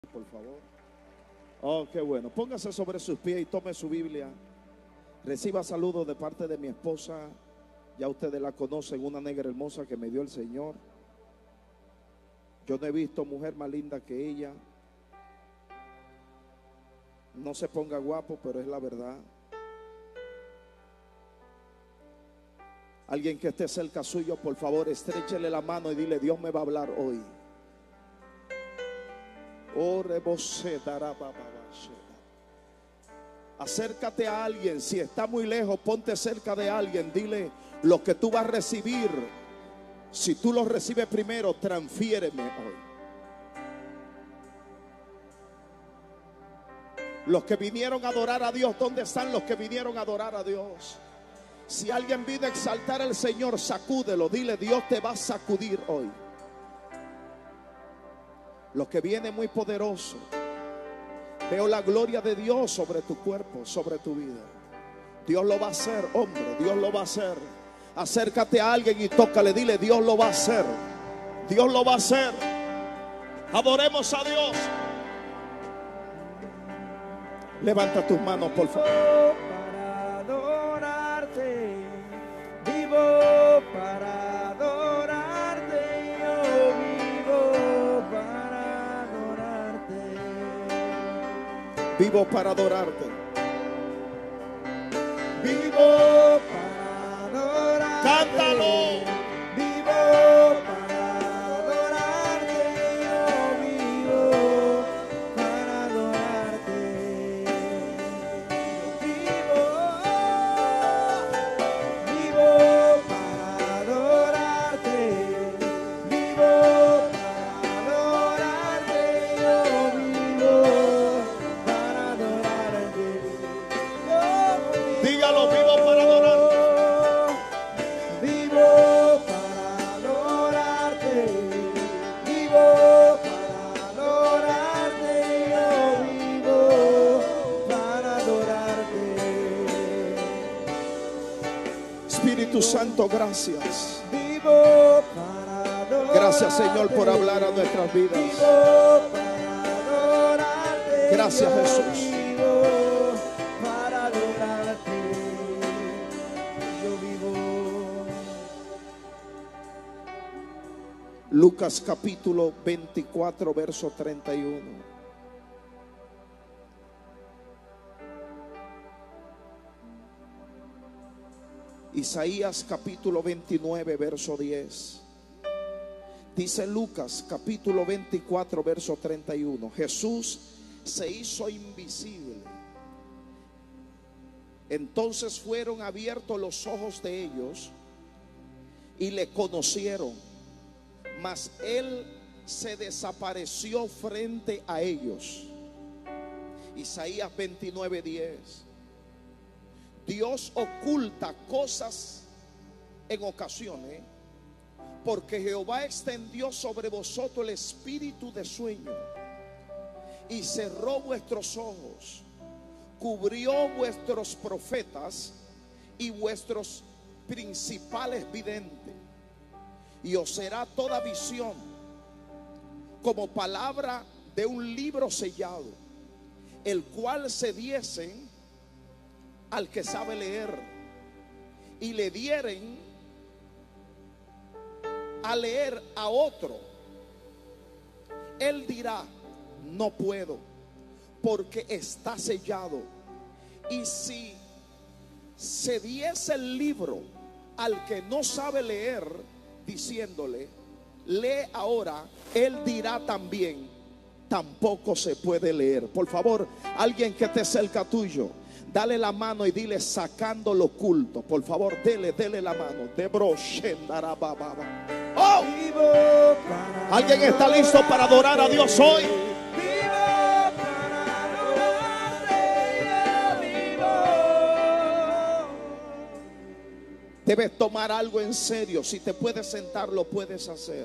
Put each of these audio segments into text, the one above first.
Por favor. Oh, qué bueno. Póngase sobre sus pies y tome su Biblia. Reciba saludos de parte de mi esposa. Ya ustedes la conocen, una negra hermosa que me dio el Señor. Yo no he visto mujer más linda que ella. No se ponga guapo, pero es la verdad. Alguien que esté cerca suyo, por favor, estréchele la mano y dile: Dios me va a hablar hoy. Acércate a alguien. Si está muy lejos, ponte cerca de alguien. Dile: lo que tú vas a recibir, si tú lo recibes primero, transfiéreme hoy. Los que vinieron a adorar a Dios, ¿dónde están los que vinieron a adorar a Dios? Si alguien vino a exaltar al Señor, sacúdelo. Dile: Dios te va a sacudir hoy. Lo que viene muy poderoso. Veo la gloria de Dios sobre tu cuerpo, sobre tu vida. Dios lo va a hacer, hombre. Dios lo va a hacer. Acércate a alguien y tócale. Dile: Dios lo va a hacer. Dios lo va a hacer. Adoremos a Dios. Levanta tus manos, por favor. Para adorarte, vivo para adorarte, yo vivo para adorarte. Vivo para adorarte. Vivo para adorarte. Cántalo. Vivo para adorarte, yo vivo para adorarte. Vivo para adorarte. Vivo para adorarte, yo vivo para adorarte. Dígalo: vivo para adorarte. Vivo para adorarte, vivo para adorarte, yo vivo para adorarte. Espíritu Santo, gracias. Vivo para adorarte. Gracias, Señor, por hablar a nuestras vidas. Vivo para adorarte. Gracias, yo Jesús. Vivo para adorarte. Yo vivo. Lucas capítulo 24, verso 31. Isaías capítulo 29, verso 10. Dice Lucas capítulo 24, verso 31. Jesús se hizo invisible. Entonces fueron abiertos los ojos de ellos y le conocieron, mas él se desapareció frente a ellos. Isaías 29, 10. Dios oculta cosas en ocasiones, porque Jehová extendió sobre vosotros el espíritu de sueño y cerró vuestros ojos, cubrió vuestros profetas y vuestros principales videntes, y os será toda visión como palabra de un libro sellado, el cual se diesen al que sabe leer, y le dieren a leer a otro. Él dirá: no puedo, porque está sellado. Y si se diese el libro al que no sabe leer, diciéndole: lee ahora, él dirá también: tampoco se puede leer. Por favor, alguien que esté cerca tuyo, dale la mano y dile: sacando lo oculto. Por favor, dele la mano. Oh, alguien está listo para adorar a Dios hoy. Debes tomar algo en serio. Si te puedes sentar, lo puedes hacer.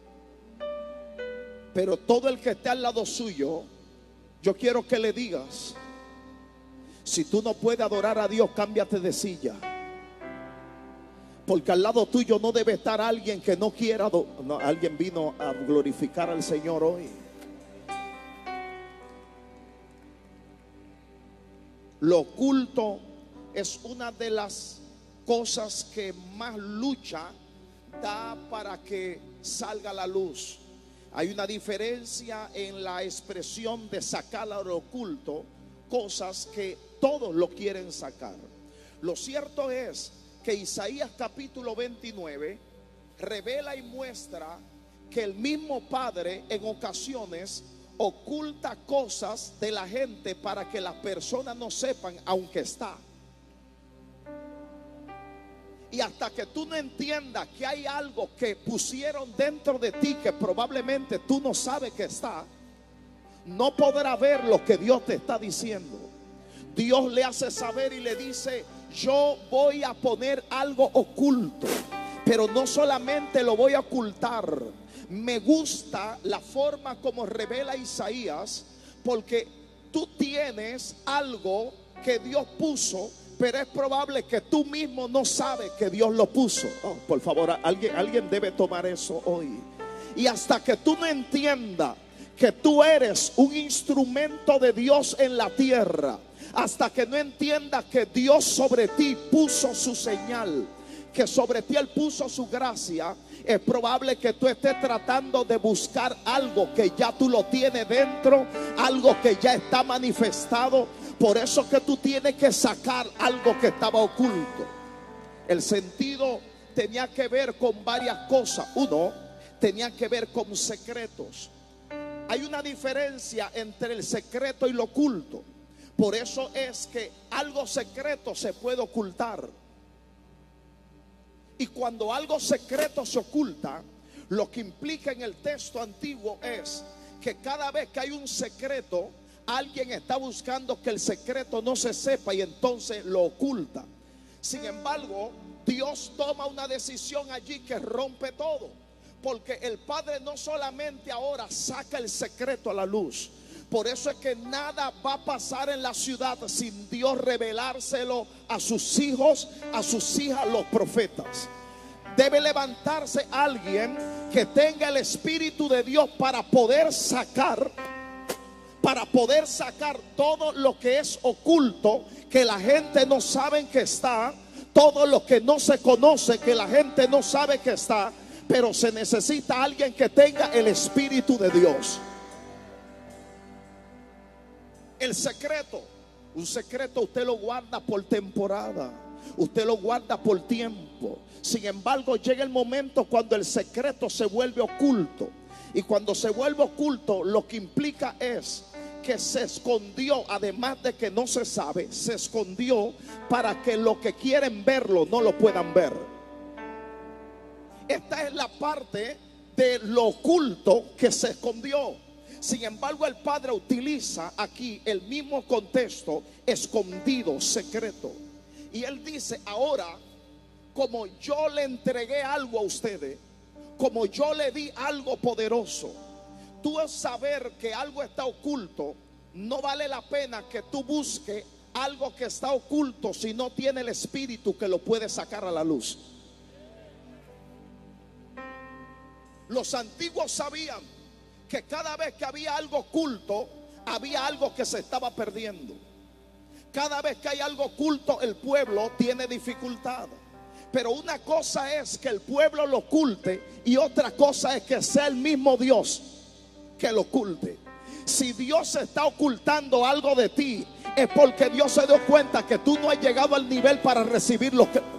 Pero todo el que esté al lado suyo, yo quiero que le digas: si tú no puedes adorar a Dios, cámbiate de silla. Porque al lado tuyo no debe estar alguien que no quiera. No, alguien vino a glorificar al Señor hoy. Lo oculto es una de las cosas que más lucha da para que salga a la luz. Hay una diferencia en la expresión de sacar a lo oculto, cosas que todos lo quieren sacar. Lo cierto es que Isaías capítulo 29 revela y muestra que el mismo Padre en ocasiones oculta cosas de la gente para que las personas no sepan, aunque está. Y hasta que tú no entiendas que hay algo que pusieron dentro de ti que probablemente tú no sabes que está, no podrás ver lo que Dios te está diciendo. Dios le hace saber y le dice: yo voy a poner algo oculto, pero no solamente lo voy a ocultar. Me gusta la forma como revela Isaías, porque tú tienes algo que Dios puso, pero es probable que tú mismo no sabes que Dios lo puso. Oh, por favor, alguien debe tomar eso hoy. Y hasta que tú no entiendas que tú eres un instrumento de Dios en la tierra, hasta que no entiendas que Dios sobre ti puso su señal, que sobre ti Él puso su gracia, es probable que tú estés tratando de buscar algo que ya tú lo tienes dentro, algo que ya está manifestado. Por eso que tú tienes que sacar algo que estaba oculto. El sentido tenía que ver con varias cosas. Uno, tenía que ver con secretos. Hay una diferencia entre el secreto y lo oculto. Por eso es que algo secreto se puede ocultar. Y cuando algo secreto se oculta, lo que implica en el texto antiguo es que cada vez que hay un secreto, alguien está buscando que el secreto no se sepa y entonces lo oculta. Sin embargo, Dios toma una decisión allí que rompe todo, porque el Padre no solamente ahora saca el secreto a la luz. Por eso es que nada va a pasar en la ciudad sin Dios revelárselo a sus hijos, a sus hijas, los profetas. Debe levantarse alguien que tenga el Espíritu de Dios para poder sacar todo lo que es oculto, que la gente no sabe que está, todo lo que no se conoce, que la gente no sabe que está. Pero se necesita alguien que tenga el Espíritu de Dios. El secreto, un secreto usted lo guarda por temporada, usted lo guarda por tiempo. Sin embargo, llega el momento cuando el secreto se vuelve oculto. Y cuando se vuelve oculto, lo que implica es que se escondió, además de que no se sabe, se escondió para que los que quieren verlo no lo puedan ver. Esta es la parte de lo oculto que se escondió. Sin embargo, el Padre utiliza aquí el mismo contexto, escondido, secreto. Y Él dice: ahora, como yo le entregué algo a ustedes, como yo le di algo poderoso, tú al saber que algo está oculto, no vale la pena que tú busques algo que está oculto si no tiene el Espíritu que lo puede sacar a la luz. Los antiguos sabían que cada vez que había algo oculto, había algo que se estaba perdiendo. Cada vez que hay algo oculto, el pueblo tiene dificultad. Pero una cosa es que el pueblo lo oculte y otra cosa es que sea el mismo Dios que lo oculte. Si Dios está ocultando algo de ti, es porque Dios se dio cuenta que tú no has llegado al nivel para recibir lo que...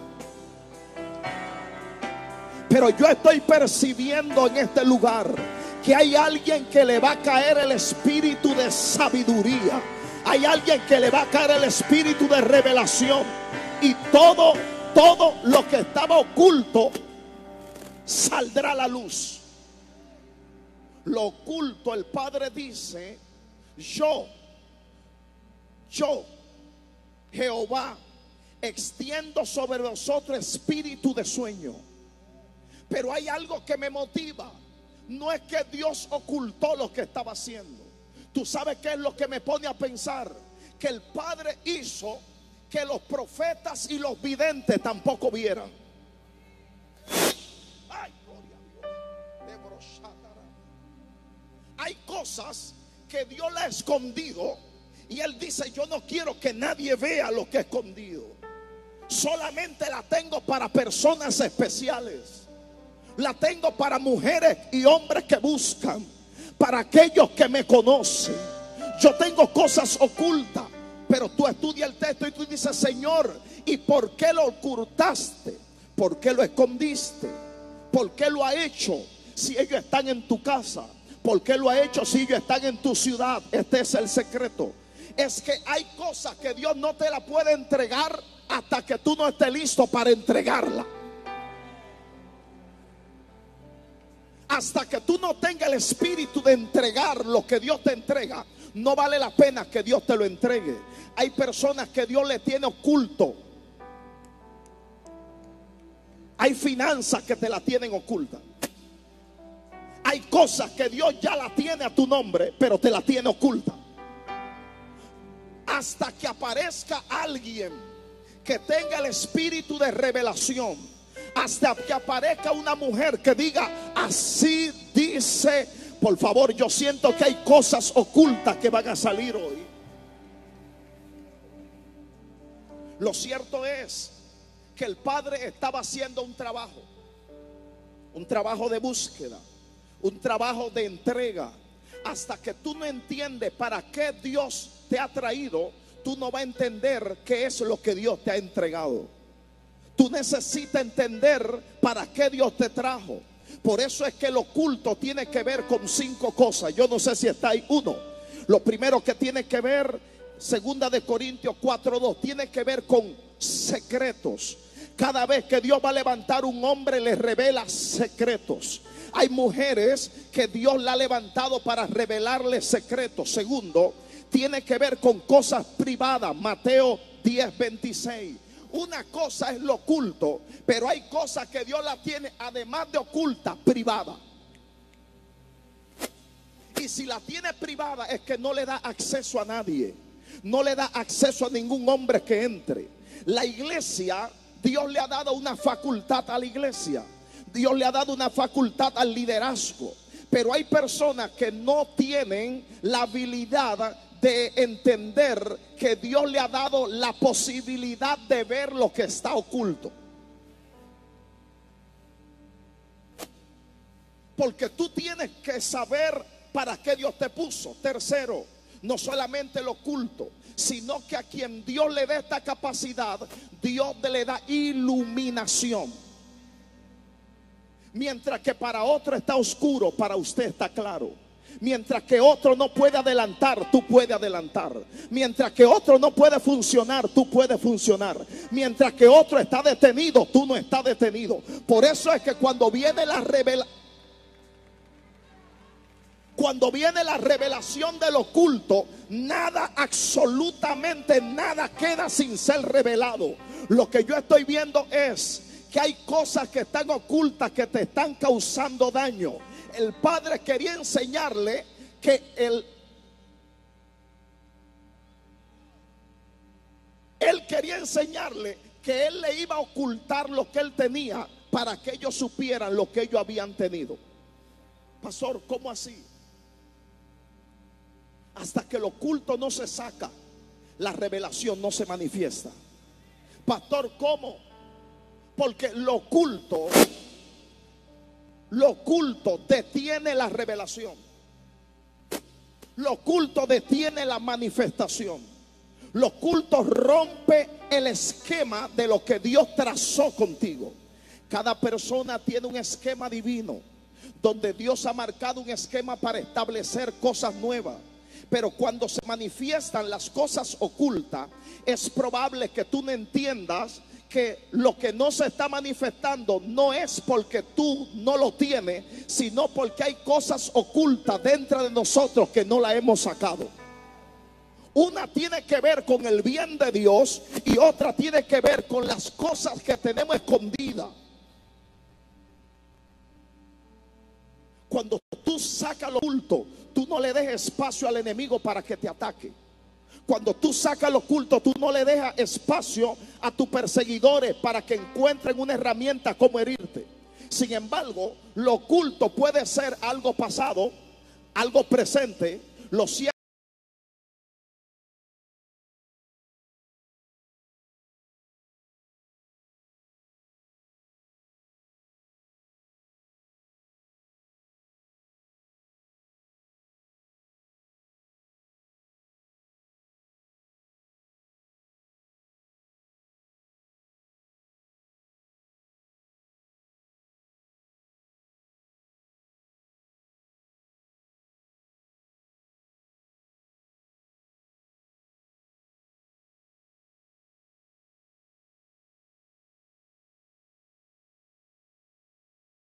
Pero yo estoy percibiendo en este lugar que hay alguien que le va a caer el espíritu de sabiduría. Hay alguien que le va a caer el espíritu de revelación. Y todo lo que estaba oculto saldrá a la luz. Lo oculto, el Padre dice: yo, Jehová, extiendo sobre vosotros espíritu de sueño. Pero hay algo que me motiva. No es que Dios ocultó lo que estaba haciendo. Tú sabes qué es lo que me pone a pensar: que el Padre hizo que los profetas y los videntes tampoco vieran. Ay, gloria a Dios. Hay cosas que Dios le ha escondido Y Él dice: yo no quiero que nadie vea lo que he escondido. Solamente la tengo para personas especiales. La tengo para mujeres y hombres que buscan, para aquellos que me conocen. Yo tengo cosas ocultas. Pero tú estudias el texto y tú dices: Señor, ¿y por qué lo ocultaste? ¿Por qué lo escondiste? ¿Por qué lo ha hecho si ellos están en tu casa? ¿Por qué lo ha hecho si ellos están en tu ciudad? Este es el secreto. Es que hay cosas que Dios no te la puede entregar hasta que tú no estés listo para entregarla. Hasta que tú no tengas el espíritu de entregar lo que Dios te entrega, no vale la pena que Dios te lo entregue. Hay personas que Dios le tiene oculto. Hay finanzas que te la tienen oculta. Hay cosas que Dios ya la tiene a tu nombre, pero te la tiene oculta. Hasta que aparezca alguien que tenga el espíritu de revelación. Hasta que aparezca una mujer que diga: así dice. Por favor, yo siento que hay cosas ocultas que van a salir hoy. Lo cierto es que el Padre estaba haciendo un trabajo de búsqueda, un trabajo de entrega. Hasta que tú no entiendes para qué Dios te ha traído, tú no vas a entender qué es lo que Dios te ha entregado. Tú necesitas entender para qué Dios te trajo. Por eso es que el oculto tiene que ver con 5 cosas. Yo no sé si está ahí. 1, lo primero que tiene que ver, 2 de Corintios 4:2, tiene que ver con secretos. Cada vez que Dios va a levantar un hombre, le revela secretos. Hay mujeres que Dios la ha levantado para revelarles secretos. 2, tiene que ver con cosas privadas. Mateo 10:26. Una cosa es lo oculto, pero hay cosas que Dios la tiene, además de oculta, privada. Y si la tiene privada, es que no le da acceso a nadie. No le da acceso a ningún hombre que entre. La iglesia, Dios le ha dado una facultad a la iglesia. Dios le ha dado una facultad al liderazgo. Pero hay personas que no tienen la habilidad de entender que Dios le ha dado la posibilidad de ver lo que está oculto. Porque tú tienes que saber para qué Dios te puso. 3, no solamente lo oculto, sino que a quien Dios le dé esta capacidad, Dios le da iluminación. Mientras que para otro está oscuro, para usted está claro. Mientras que otro no puede adelantar, tú puedes adelantar. Mientras que otro no puede funcionar, tú puedes funcionar. Mientras que otro está detenido, tú no estás detenido. Por eso es que cuando viene la revelación del oculto, nada, absolutamente nada queda sin ser revelado. Lo que yo estoy viendo es que hay cosas que están ocultas que te están causando daño. El Padre quería enseñarle que Él quería enseñarle que Él le iba a ocultar lo que Él tenía para que ellos supieran lo que ellos habían tenido. Pastor, ¿cómo así? Hasta que lo oculto no se saca, la revelación no se manifiesta. Pastor, ¿cómo? Porque lo oculto detiene la revelación. Lo oculto detiene la manifestación. Lo oculto rompe el esquema de lo que Dios trazó contigo. Cada persona tiene un esquema divino, donde Dios ha marcado un esquema para establecer cosas nuevas. Pero cuando se manifiestan las cosas ocultas, es probable que tú no entiendas que lo que no se está manifestando no es porque tú no lo tienes, sino porque hay cosas ocultas dentro de nosotros que no la hemos sacado. Una tiene que ver con el bien de Dios y otra tiene que ver con las cosas que tenemos escondidas. Cuando tú sacas lo oculto, tú no le dejes espacio al enemigo para que te ataque. Cuando tú sacas lo oculto, tú no le dejas espacio a tus perseguidores para que encuentren una herramienta como herirte. Sin embargo, lo oculto puede ser algo pasado, algo presente. Lo cierto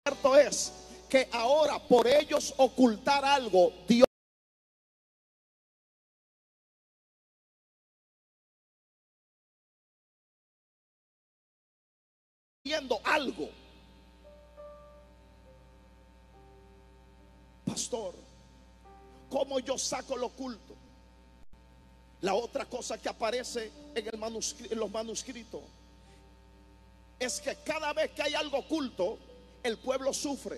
cierto es que ahora por ellos ocultar algo, Dios viendo algo. Pastor, ¿cómo yo saco lo oculto? La otra cosa que aparece en los manuscritos es que cada vez que hay algo oculto, el pueblo sufre.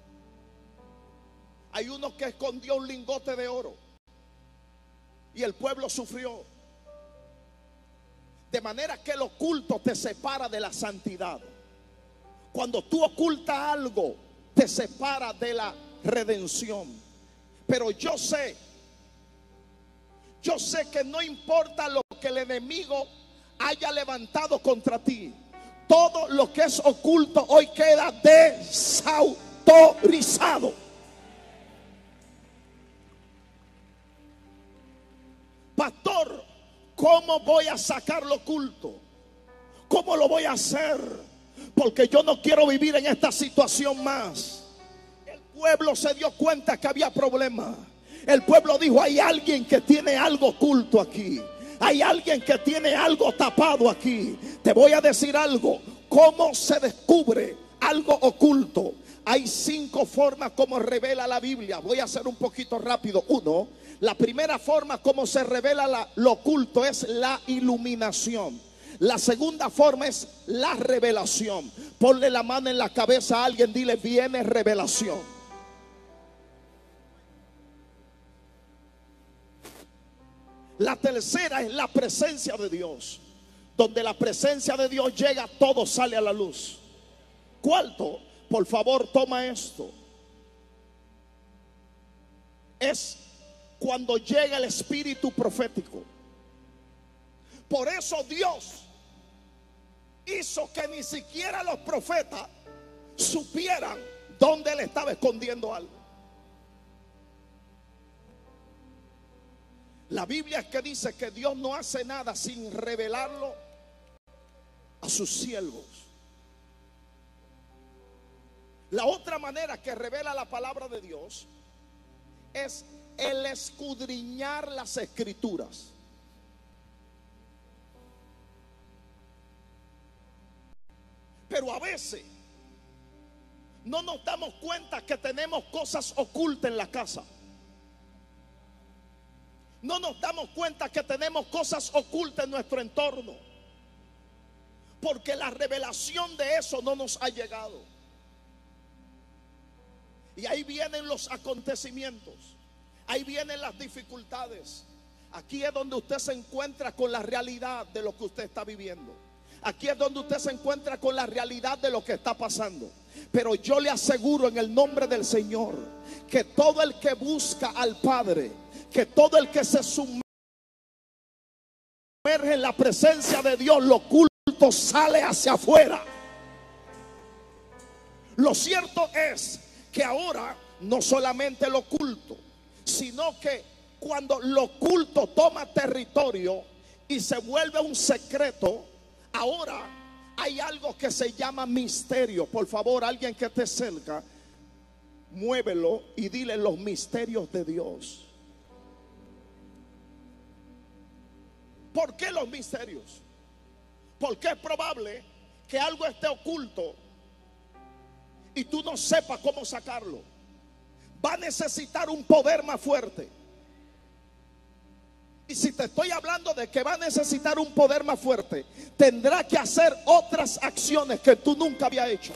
Hay uno que escondió un lingote de oro y el pueblo sufrió. De manera que el oculto te separa de la santidad. Cuando tú ocultas algo, te separa de la redención. Pero yo sé que no importa lo que el enemigo haya levantado contra ti, todo lo que es oculto hoy queda desautorizado. Pastor, ¿cómo voy a sacar lo oculto? ¿Cómo lo voy a hacer? Porque yo no quiero vivir en esta situación más. El pueblo se dio cuenta que había problema. El pueblo dijo: hay alguien que tiene algo oculto aquí. Hay alguien que tiene algo tapado aquí. Te voy a decir algo. ¿Cómo se descubre algo oculto? Hay 5 formas como revela la Biblia. Voy a hacer un poquito rápido. 1, la primera forma como se revela lo oculto es la iluminación. La segunda forma es la revelación. Ponle la mano en la cabeza a alguien, dile: viene revelación. La tercera es la presencia de Dios. Donde la presencia de Dios llega, todo sale a la luz. Cuarto, por favor, toma esto. Es cuando llega el espíritu profético. Por eso Dios hizo que ni siquiera los profetas supieran dónde Él estaba escondiendo algo. La Biblia es que dice que Dios no hace nada sin revelarlo a sus siervos. La otra manera que revela la palabra de Dios es el escudriñar las escrituras. Pero a veces no nos damos cuenta que tenemos cosas ocultas en la casa. No nos damos cuenta que tenemos cosas ocultas en nuestro entorno, porque la revelación de eso no nos ha llegado. Y ahí vienen los acontecimientos, ahí vienen las dificultades. Aquí es donde usted se encuentra con la realidad de lo que usted está viviendo. Aquí es donde usted se encuentra con la realidad de lo que está pasando. Pero yo le aseguro en el nombre del Señor que todo el que busca al Padre, que todo el que se sumerge en la presencia de Dios, lo oculto sale hacia afuera. Lo cierto es que ahora no solamente lo oculto, sino que cuando lo oculto toma territorio y se vuelve un secreto, ahora hay algo que se llama misterio. Por favor, alguien que esté cerca, muévelo y dile: los misterios de Dios. ¿Por qué los misterios? Porque es probable que algo esté oculto y tú no sepas cómo sacarlo. Va a necesitar un poder más fuerte. Y si te estoy hablando de que va a necesitar un poder más fuerte, tendrá que hacer otras acciones que tú nunca habías hecho.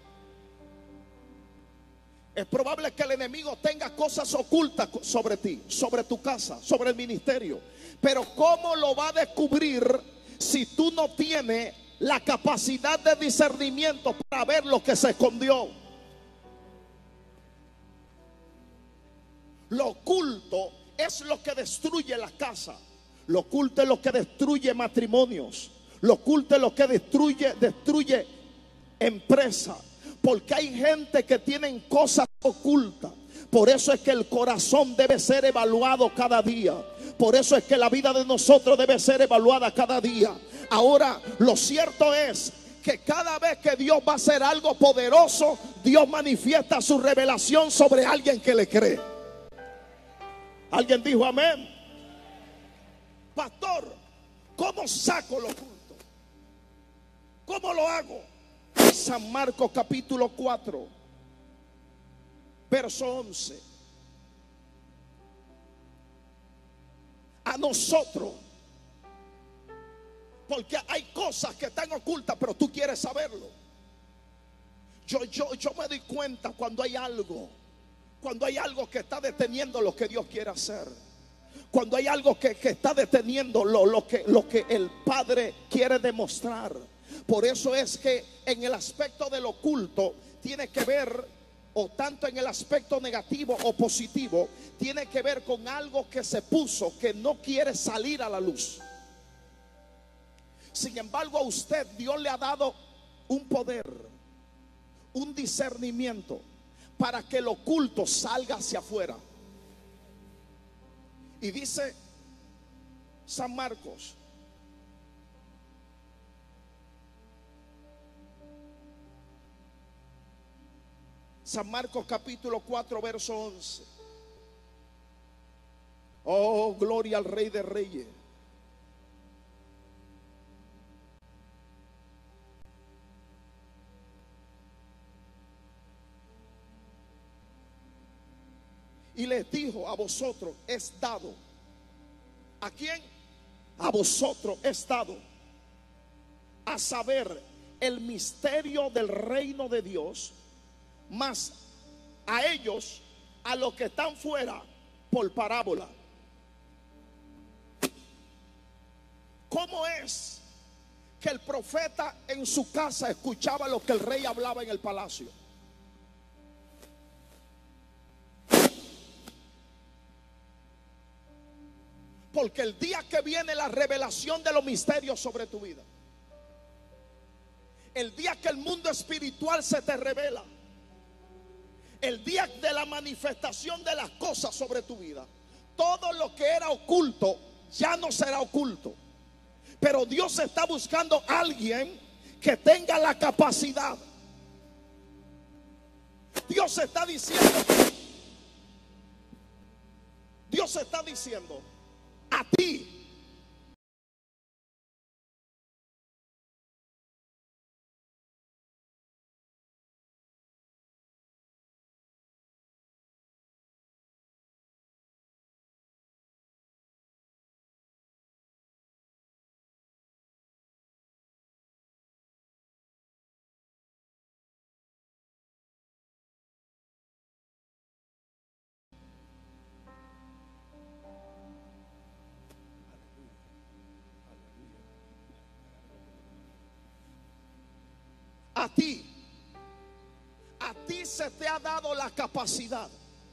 Es probable que el enemigo tenga cosas ocultas sobre ti, sobre tu casa, sobre el ministerio. Pero ¿cómo lo va a descubrir si tú no tienes la capacidad de discernimiento para ver lo que se escondió? Lo oculto es lo que destruye la casa. Lo oculto es lo que destruye matrimonios. Lo oculto es lo que destruye empresas. Porque hay gente que tienen cosas ocultas. Por eso es que el corazón debe ser evaluado cada día. Por eso es que la vida de nosotros debe ser evaluada cada día. Ahora, lo cierto es que cada vez que Dios va a hacer algo poderoso, Dios manifiesta su revelación sobre alguien que le cree. ¿Alguien dijo amén? Pastor, ¿cómo saco lo oculto? ¿Cómo lo hago? San Marcos capítulo 4, verso 11. A nosotros, porque hay cosas que están ocultas, pero tú quieres saberlo. Yo me doy cuenta cuando hay algo que está deteniendo lo que Dios quiere hacer. Cuando hay algo que está deteniendo lo que el Padre quiere demostrar. Por eso es que en el aspecto del oculto tiene que ver, o tanto en el aspecto negativo o positivo, tiene que ver con algo que se puso, que no quiere salir a la luz. Sin embargo, a usted Dios le ha dado un poder, un discernimiento para que lo oculto salga hacia afuera. Y dice San Marcos, capítulo 4, verso 11. Oh, gloria al Rey de Reyes. Y les dijo: a vosotros es dado. ¿A quién? A vosotros es dado a saber el misterio del reino de Dios, mas a ellos, a los que están fuera, por parábola. ¿Cómo es que el profeta en su casa escuchaba lo que el rey hablaba en el palacio? Porque el día que viene la revelación de los misterios sobre tu vida, el día que el mundo espiritual se te revela, el día de la manifestación de las cosas sobre tu vida, todo lo que era oculto ya no será oculto. Pero Dios está buscando a alguien que tenga la capacidad. Dios está diciendo a ti: a ti se te ha dado la capacidad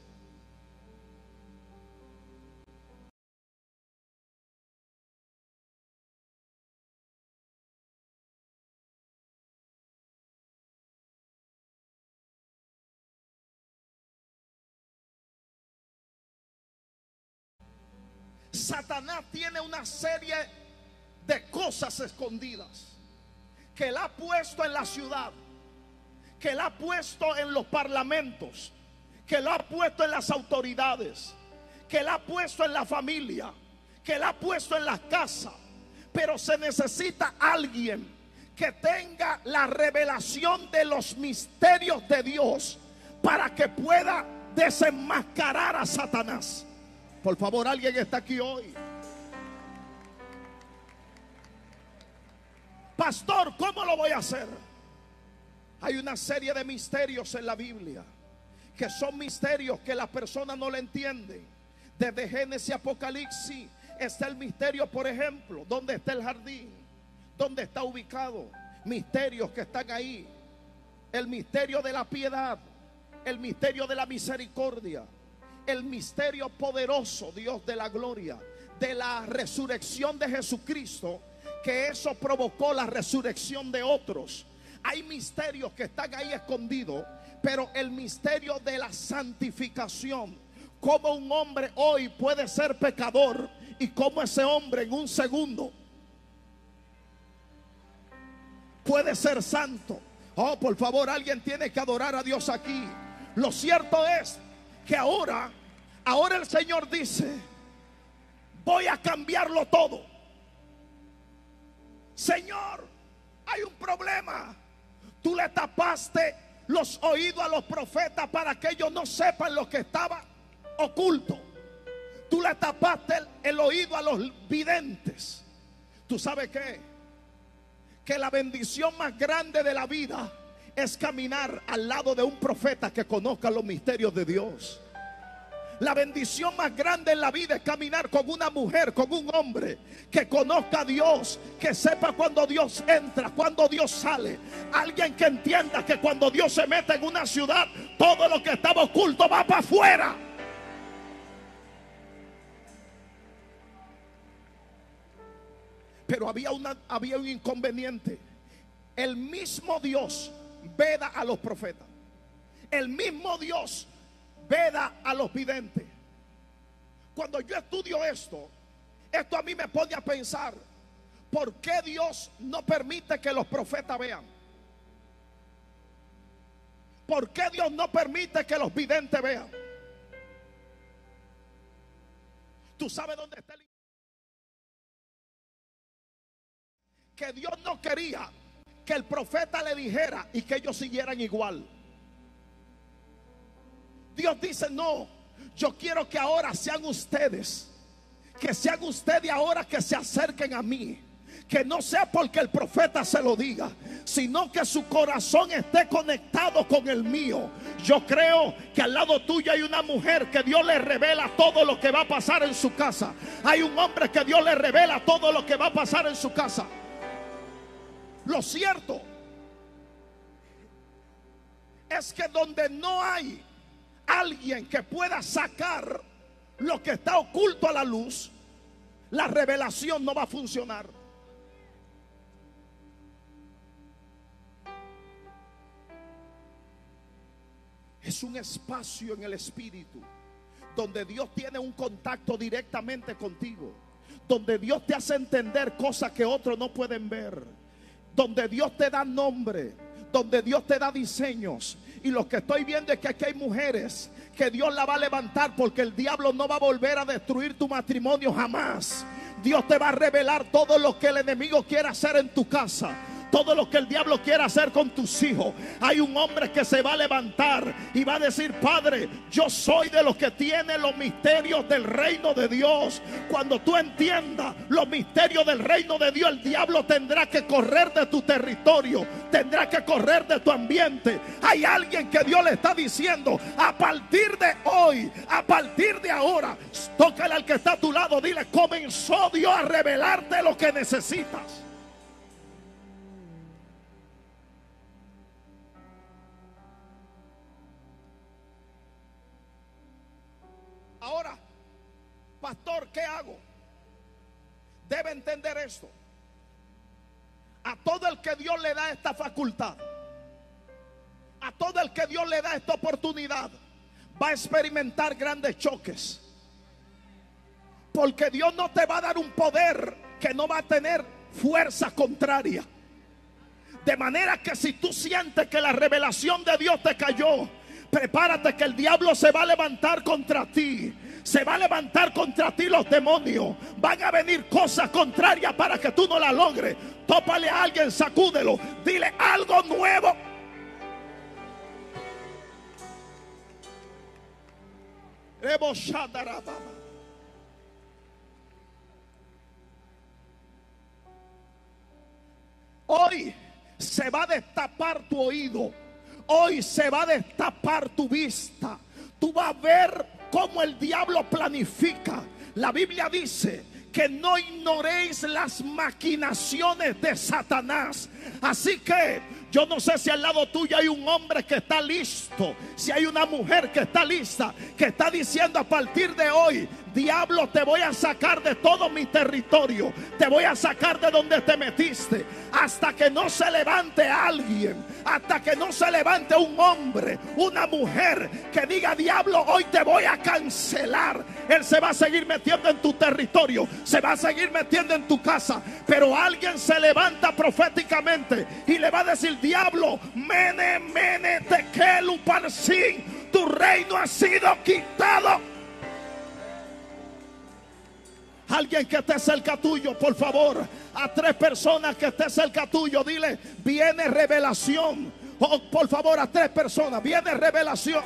Satanás tiene una serie de cosas escondidas que él ha puesto en la ciudad, que él ha puesto en los parlamentos, que él ha puesto en las autoridades, que él ha puesto en la familia, que él ha puesto en las casas. Pero se necesita alguien que tenga la revelación de los misterios de Dios para que pueda desenmascarar a Satanás. Por favor, alguien está aquí hoy. Pastor, ¿cómo lo voy a hacer? Hay una serie de misterios en la Biblia que son misterios que las personas no le entienden. Desde Génesis a Apocalipsis está el misterio, por ejemplo, ¿dónde está el jardín? ¿Dónde está ubicado? Misterios que están ahí. El misterio de la piedad, el misterio de la misericordia, el misterio poderoso, Dios de la gloria, de la resurrección de Jesucristo, que eso provocó la resurrección de otros. Hay misterios que están ahí escondidos, pero el misterio de la santificación, cómo un hombre hoy puede ser pecador y cómo ese hombre en un segundo puede ser santo. Oh, por favor, alguien tiene que adorar a Dios aquí. Lo cierto es que ahora el Señor dice: voy a cambiarlo todo. Señor, hay un problema. Tú le tapaste los oídos a los profetas para que ellos no sepan lo que estaba oculto. Tú le tapaste el oído a los videntes. ¿Tú sabes qué? Que la bendición más grande de la vida es caminar al lado de un profeta que conozca los misterios de Dios. La bendición más grande en la vida es caminar con una mujer, con un hombre que conozca a Dios, que sepa cuando Dios entra, cuando Dios sale. Alguien que entienda que cuando Dios se mete en una ciudad, todo lo que estaba oculto va para afuera. Pero había un inconveniente. El mismo Dios veda a los profetas. El mismo Dios veda a los videntes. Cuando yo estudio esto a mí me pone a pensar: ¿por qué Dios no permite que los profetas vean? ¿Por qué Dios no permite que los videntes vean? ¿Tú sabes dónde está el? Que Dios no quería que el profeta le dijera y que ellos siguieran igual. Dios dice: no, yo quiero que ahora sean ustedes, que sean ustedes ahora que se acerquen a mí. Que no sea porque el profeta se lo diga, sino que su corazón esté conectado con el mío. Yo creo que al lado tuyo hay una mujer que Dios le revela todo lo que va a pasar en su casa. Hay un hombre que Dios le revela todo lo que va a pasar en su casa. Lo cierto es que donde no hay alguien que pueda sacar lo que está oculto a la luz, la revelación no va a funcionar. Es un espacio en el espíritu donde Dios tiene un contacto directamente contigo, donde Dios te hace entender cosas que otros no pueden ver, donde Dios te da nombre, donde Dios te da diseños. Y lo que estoy viendo es que aquí hay mujeres que Dios la va a levantar, porque el diablo no va a volver a destruir tu matrimonio jamás. Dios te va a revelar todo lo que el enemigo quiere hacer en tu casa, todo lo que el diablo quiere hacer con tus hijos. Hay un hombre que se va a levantar y va a decir: Padre, yo soy de los que tiene los misterios del reino de Dios. Cuando tú entiendas los misterios del reino de Dios, el diablo tendrá que correr de tu territorio, tendrá que correr de tu ambiente. Hay alguien que Dios le está diciendo: a partir de hoy, a partir de ahora, tócale al que está a tu lado, dile: comenzó Dios a revelarte lo que necesitas. Ahora, pastor, ¿qué hago? Debe entender esto: a todo el que Dios le da esta facultad, a todo el que Dios le da esta oportunidad, va a experimentar grandes choques. Porque Dios no te va a dar un poder que no va a tener fuerza contraria. De manera que si tú sientes que la revelación de Dios te cayó, prepárate, que el diablo se va a levantar contra ti. Se va a levantar contra ti los demonios. Van a venir cosas contrarias para que tú no la logres. Tópale a alguien, sacúdelo, dile: algo nuevo. Hoy se va a destapar tu oído. Hoy se va a destapar tu vista. Tú vas a ver cómo el diablo planifica. La Biblia dice que no ignoréis las maquinaciones de Satanás. Así que yo no sé si al lado tuyo hay un hombre que está listo, si hay una mujer que está lista, que está diciendo: a partir de hoy diablo, te voy a sacar de todo mi territorio, te voy a sacar de donde te metiste, hasta que no se levante alguien, hasta que no se levante un hombre, una mujer que diga: diablo, hoy te voy a cancelar. Él se va a seguir metiendo en tu territorio, se va a seguir metiendo en tu casa, pero alguien se levanta proféticamente y le va a decir: diablo, mene, mene, tekelu parsin, tu reino ha sido quitado. Alguien que esté cerca tuyo, por favor, a 3 personas que esté cerca tuyo, dile: viene revelación. Oh, por favor, a 3 personas, viene revelación.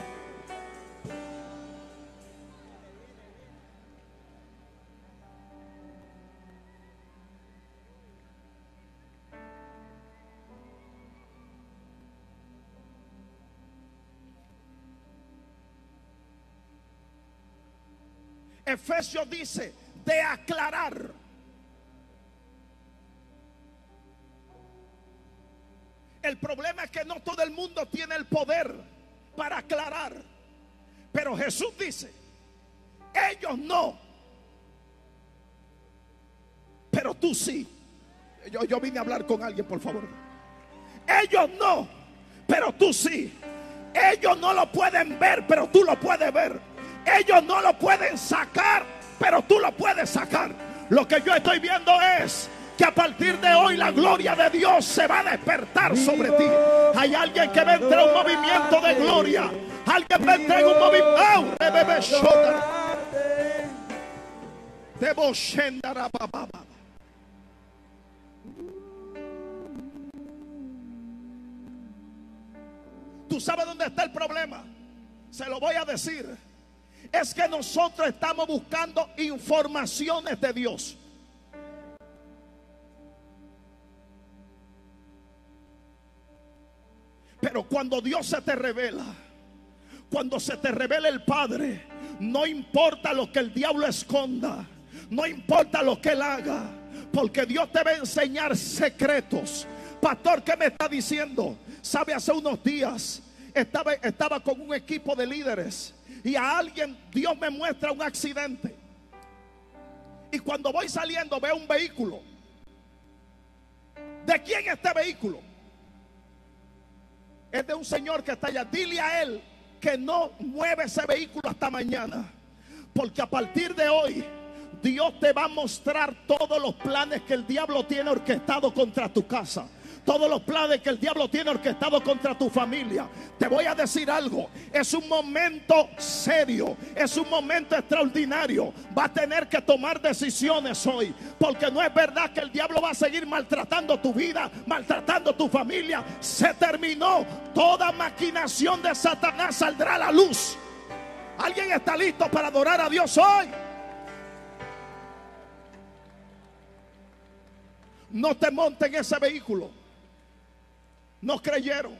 Efesios dice de aclarar. El problema es que no todo el mundo tiene el poder para aclarar. Pero Jesús dice: ellos no, pero tú sí. Yo vine a hablar con alguien, por favor. Ellos no, pero tú sí. Ellos no lo pueden ver, pero tú lo puedes ver. Ellos no lo pueden sacar, pero tú lo puedes sacar. Lo que yo estoy viendo es que a partir de hoy la gloria de Dios se va a despertar sobre ti. Hay alguien que va a entrar en un movimiento de gloria. Alguien va a entrar en un movimiento. ¿Tú sabes dónde está el problema? Se lo voy a decir. Es que nosotros estamos buscando informaciones de Dios. Pero cuando Dios se te revela, cuando se te revela el Padre, no importa lo que el diablo esconda, no importa lo que él haga, porque Dios te va a enseñar secretos. Pastor, ¿qué me está diciendo? Sabe, hace unos días estaba con un equipo de líderes y a alguien Dios me muestra un accidente. Y cuando voy saliendo veo un vehículo. ¿De quién es este vehículo? Es de un señor que está allá. Dile a él que no mueve ese vehículo hasta mañana, porque a partir de hoy Dios te va a mostrar todos los planes que el diablo tiene orquestado contra tu casa, todos los planes que el diablo tiene orquestado contra tu familia. Te voy a decir algo: es un momento serio, es un momento extraordinario. Va a tener que tomar decisiones hoy, porque no es verdad que el diablo va a seguir maltratando tu vida, maltratando tu familia. Se terminó. Toda maquinación de Satanás saldrá a la luz. ¿Alguien está listo para adorar a Dios hoy? No te montes en ese vehículo. No creyeron.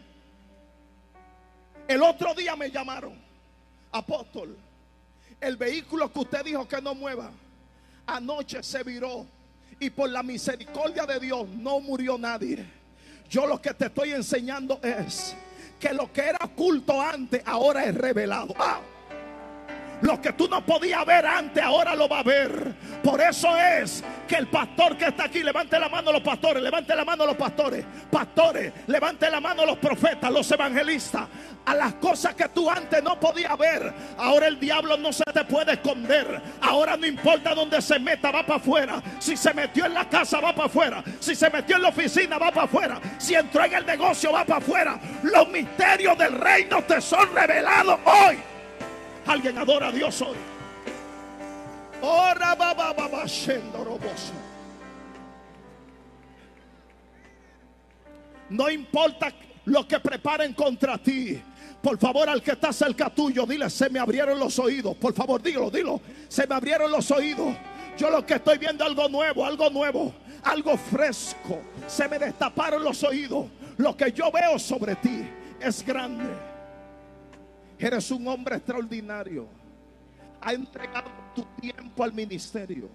El otro día me llamaron: apóstol, el vehículo que usted dijo que no mueva, anoche se viró y por la misericordia de Dios no murió nadie. Yo lo que te estoy enseñando es que lo que era oculto antes ahora es revelado. Lo que tú no podías ver antes, ahora lo va a ver. Por eso es que el pastor que está aquí, levante la mano los pastores, levante la mano los pastores. Pastores, levante la mano los profetas, los evangelistas. A las cosas que tú antes no podías ver, ahora el diablo no se te puede esconder. Ahora no importa dónde se meta, va para afuera. Si se metió en la casa, va para afuera. Si se metió en la oficina, va para afuera. Si entró en el negocio, va para afuera. Los misterios del reino te son revelados hoy. Alguien adora a Dios hoy. No importa lo que preparen contra ti. Por favor, al que está cerca tuyo, dile: se me abrieron los oídos. Por favor, dilo. Se me abrieron los oídos. Yo lo que estoy viendo es algo nuevo, algo fresco. Se me destaparon los oídos. Lo que yo veo sobre ti es grande. Eres un hombre extraordinario. Ha entregado tu tiempo al ministerio.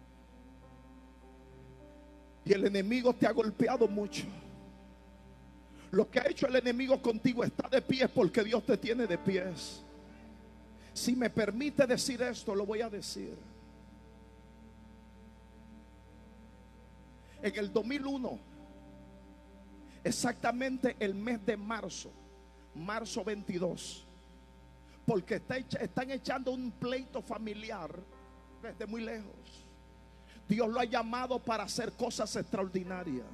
Y el enemigo te ha golpeado mucho. Lo que ha hecho el enemigo contigo está de pie porque Dios te tiene de pies. Si me permite decir esto, lo voy a decir. En el 2001, exactamente el mes de marzo 22, porque están echando un pleito familiar desde muy lejos. Dios lo ha llamado para hacer cosas extraordinarias.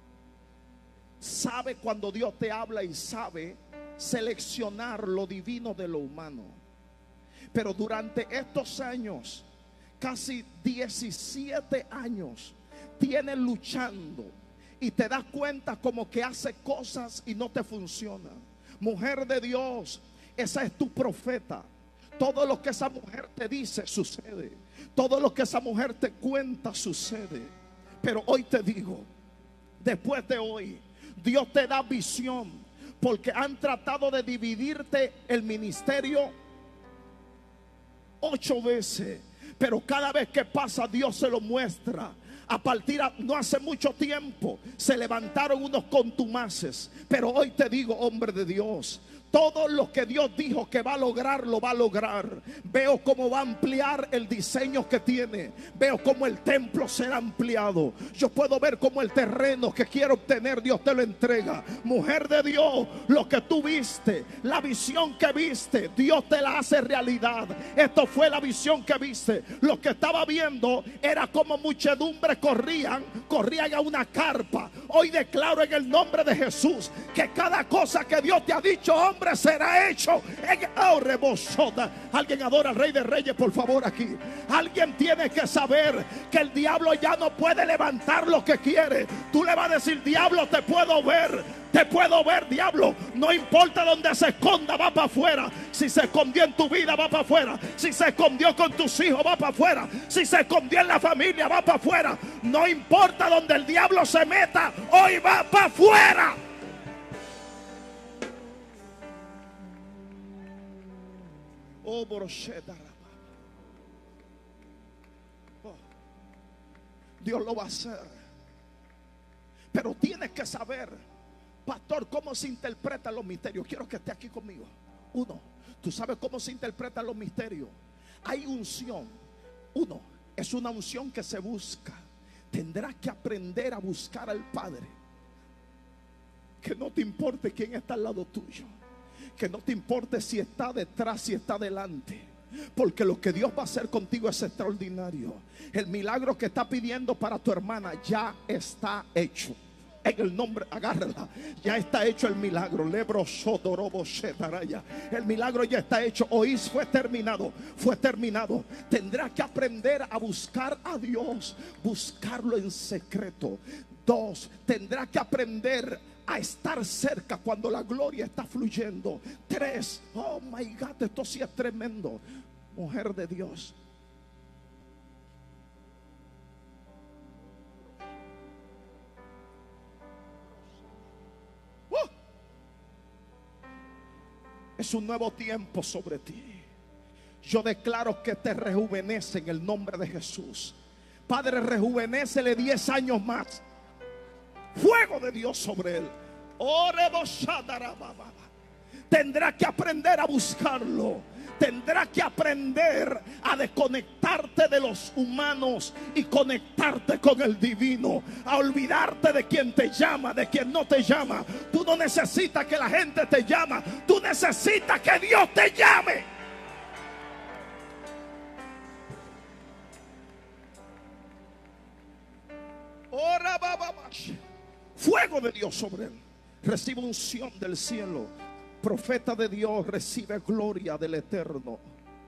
Sabe cuando Dios te habla y sabe seleccionar lo divino de lo humano. Pero durante estos años, casi 17 años, tiene luchando y te das cuenta como que hace cosas y no te funciona. Mujer de Dios, esa es tu profeta. Todo lo que esa mujer te dice sucede. Todo lo que esa mujer te cuenta sucede. Pero hoy te digo, después de hoy, Dios te da visión, porque han tratado de dividirte el ministerio 8 veces, pero cada vez que pasa Dios se lo muestra. A partir de no hace mucho tiempo se levantaron unos contumaces, pero hoy te digo, hombre de Dios, todo lo que Dios dijo que va a lograr, lo va a lograr. Veo cómo va a ampliar el diseño que tiene. Veo cómo el templo será ampliado. Yo puedo ver cómo el terreno que quiero obtener, Dios te lo entrega. Mujer de Dios, lo que tú viste, la visión que viste, Dios te la hace realidad. Esto fue la visión que viste. Lo que estaba viendo era como muchedumbre corrían a una carpa. Hoy declaro en el nombre de Jesús que cada cosa que Dios te ha dicho, hombre, será hecho Alguien adora al Rey de Reyes, por favor, aquí. Alguien tiene que saber que el diablo ya no puede levantar lo que quiere. Tú le vas a decir: diablo, te puedo ver, diablo. No importa dónde se esconda, va para afuera. Si se escondió en tu vida, va para afuera. Si se escondió con tus hijos, va para afuera. Si se escondió en la familia, va para afuera. No importa dónde el diablo se meta, hoy va para afuera. Oh, Dios lo va a hacer. Pero tienes que saber, pastor, cómo se interpretan los misterios. Quiero que esté aquí conmigo. Uno, tú sabes cómo se interpretan los misterios. Hay unción. Uno, es una unción que se busca. Tendrás que aprender a buscar al Padre. Que no te importe quién está al lado tuyo. Que no te importe si está detrás, si está delante, porque lo que Dios va a hacer contigo es extraordinario. El milagro que está pidiendo para tu hermana ya está hecho. En el nombre, agárrala. Ya está hecho el milagro. El milagro ya está hecho. Hoy fue terminado. Fue terminado. Tendrás que aprender a buscar a Dios. Buscarlo en secreto. 2, tendrás que aprender a estar cerca cuando la gloria está fluyendo. 3, oh my God, esto sí es tremendo. Mujer de Dios, es un nuevo tiempo sobre ti. Yo declaro que te rejuvenece en el nombre de Jesús. Padre, rejuvenécele 10 años más. Fuego de Dios sobre él. Tendrás que aprender a buscarlo. Tendrás que aprender a desconectarte de los humanos y conectarte con el divino. A olvidarte de quien te llama, de quien no te llama. Tú no necesitas que la gente te llame. Tú necesitas que Dios te llame. Fuego de Dios sobre él. Recibe unción del cielo. Profeta de Dios, recibe gloria del Eterno.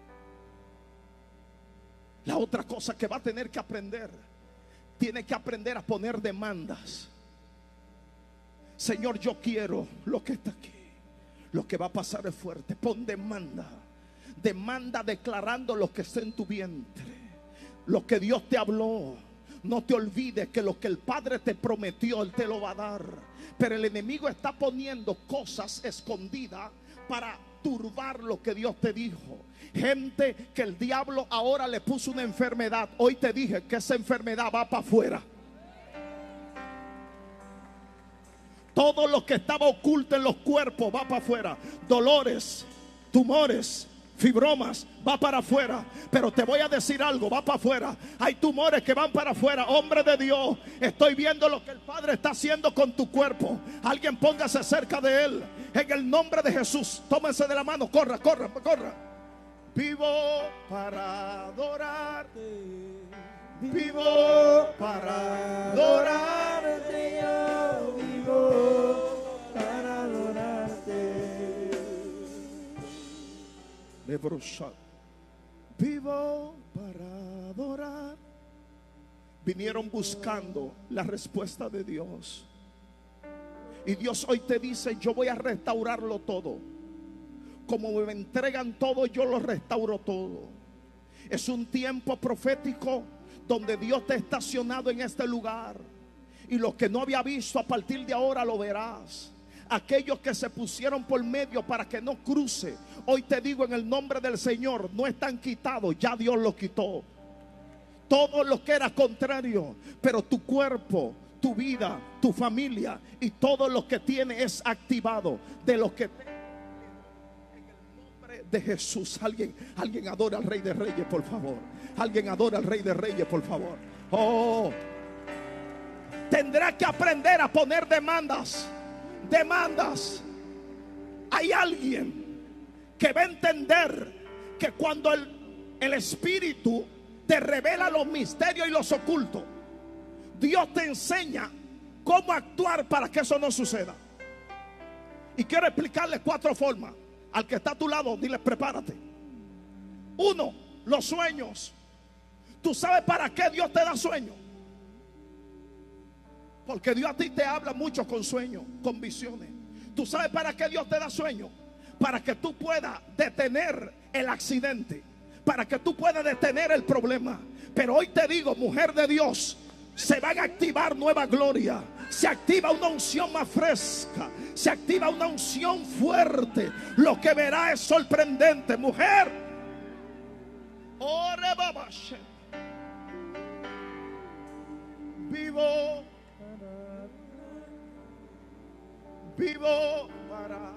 La otra cosa que va a tener que aprender, tiene que aprender a poner demandas. Señor, yo quiero lo que está aquí. Lo que va a pasar es fuerte. Pon demanda. Demanda declarando lo que está en tu vientre. Lo que Dios te habló. No te olvides que lo que el Padre te prometió, Él te lo va a dar. Pero el enemigo está poniendo cosas escondidas para turbar lo que Dios te dijo. Gente que el diablo ahora le puso una enfermedad. Hoy te dije que esa enfermedad va para afuera. Todo lo que estaba oculto en los cuerpos va para afuera. Dolores, tumores, fibromas, va para afuera. Pero te voy a decir algo, va para afuera. Hay tumores que van para afuera. Hombre de Dios, estoy viendo lo que el Padre está haciendo con tu cuerpo. Alguien póngase cerca de Él. En el nombre de Jesús, tómense de la mano, corra, corra, corra. Vivo para adorarte. Vivo para adorarte. Yo vivo para adorarte. Vivo para adorar. Vinieron buscando la respuesta de Dios. Y Dios hoy te dice: yo voy a restaurarlo todo. Como me entregan todo, yo lo restauro todo. Es un tiempo profético donde Dios te ha estacionado en este lugar. Y lo que no había visto, a partir de ahora lo verás. Aquellos que se pusieron por medio para que no cruce, hoy te digo en el nombre del Señor, no están quitados, ya Dios los quitó. Todo lo que era contrario, pero tu cuerpo, tu vida, tu familia y todo lo que tiene es activado. De lo que te... en el nombre de Jesús. Alguien adora al Rey de Reyes, por favor. Alguien adora al Rey de Reyes, por favor. Oh, tendrá que aprender a poner demandas. Hay alguien que va a entender que cuando el Espíritu te revela los misterios y los ocultos, Dios te enseña cómo actuar para que eso no suceda. Y quiero explicarles 4 formas. Al que está a tu lado, dile: prepárate. 1, los sueños. ¿Tú sabes para qué Dios te da sueños? Porque Dios a ti te habla mucho con sueños, con visiones. ¿Tú sabes para qué Dios te da sueños? Para que tú puedas detener el accidente, para que tú puedas detener el problema. Pero hoy te digo, mujer de Dios, se van a activar nueva gloria. Se activa una unción más fresca. Se activa una unción fuerte. Lo que verá es sorprendente, mujer. Vivo para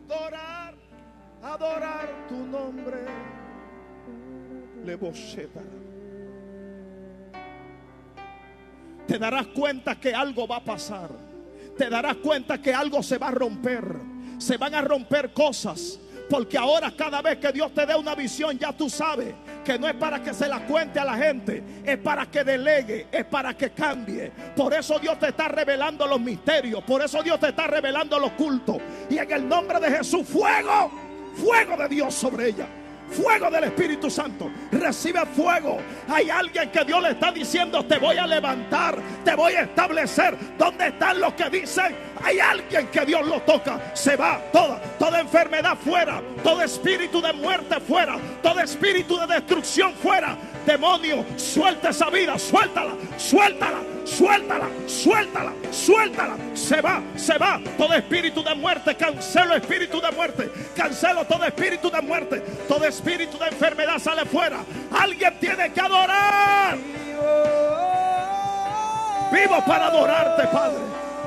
adorar tu nombre. Te darás cuenta que algo va a pasar. Te darás cuenta que algo se va a romper. Se van a romper cosas. Porque ahora cada vez que Dios te dé una visión, ya tú sabes que no es para que se la cuente a la gente, es para que delegue, es para que cambie. Por eso Dios te está revelando los misterios. Por eso Dios te está revelando lo oculto. Y en el nombre de Jesús, fuego de Dios sobre ella. Fuego del Espíritu Santo. Recibe fuego. Hay alguien que Dios le está diciendo: te voy a levantar, te voy a establecer. ¿Dónde están los que dicen? Hay alguien que Dios lo toca. Se va toda enfermedad fuera. Todo espíritu de muerte fuera. Todo espíritu de destrucción fuera. Demonio, suelta esa vida. Suéltala. Se va todo espíritu de muerte. Cancelo espíritu de muerte. Cancelo todo espíritu de muerte. Todo espíritu de enfermedad sale fuera. Alguien tiene que adorar. Vivo para adorarte, Padre.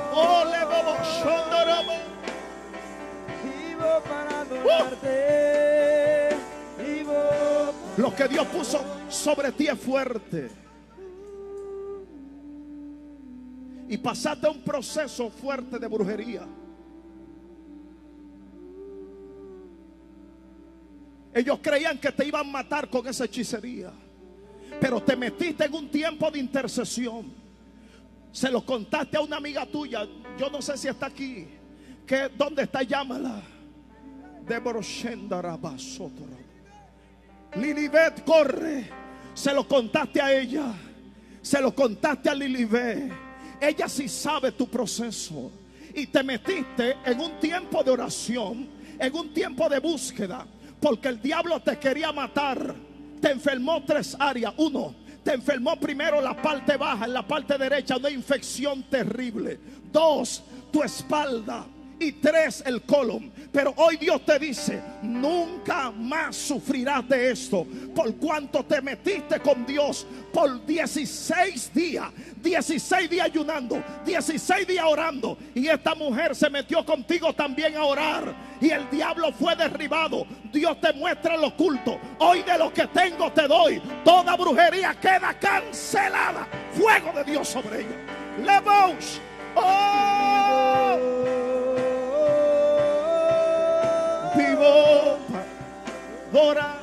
Vivo para adorarte. Lo que Dios puso sobre ti es fuerte. Y pasaste un proceso fuerte de brujería. Ellos creían que te iban a matar con esa hechicería, pero te metiste en un tiempo de intercesión. Se lo contaste a una amiga tuya. Yo no sé si está aquí. ¿Dónde está? Llámala. Lilibet, corre. Se lo contaste a ella. Se lo contaste a Lilibet. Ella sí sabe tu proceso. Y te metiste en un tiempo de oración, en un tiempo de búsqueda, porque el diablo te quería matar. Te enfermó 3 áreas. 1, te enfermó primero la parte baja, en la parte derecha, una infección terrible. 2, tu espalda. y 3 el colon. Pero hoy Dios te dice: nunca más sufrirás de esto, por cuanto te metiste con Dios por 16 días. 16 días ayunando, 16 días orando, y esta mujer se metió contigo también a orar, y el diablo fue derribado. Dios te muestra lo oculto. Hoy de lo que tengo te doy. Toda brujería queda cancelada. Fuego de Dios sobre ella. Levos. Oh, vivo para adorar.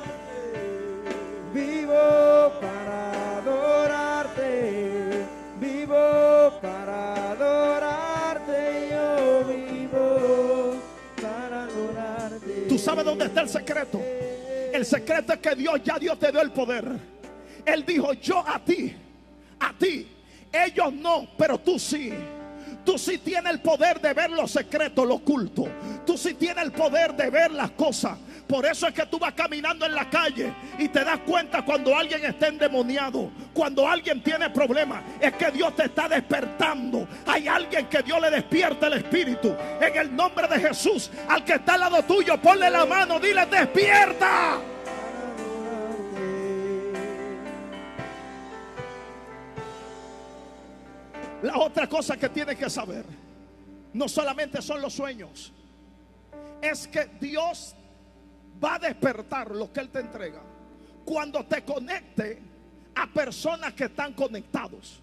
Vivo para adorarte, vivo para adorarte, yo vivo para adorarte. ¿Tú sabes dónde está el secreto? El secreto es que Dios te dio el poder. Él dijo: yo a ti, ellos no, pero tú sí. Tú sí tienes el poder de ver los secretos, lo oculto. Tú sí tienes el poder de ver las cosas. Por eso es que tú vas caminando en la calle y te das cuenta cuando alguien está endemoniado, cuando alguien tiene problemas. Es que Dios te está despertando. Hay alguien que Dios le despierta el espíritu. En el nombre de Jesús, al que está al lado tuyo, ponle la mano, dile: despierta. La otra cosa que tienes que saber, no solamente son los sueños, es que Dios va a despertar lo que Él te entrega cuando te conecte a personas que están conectados.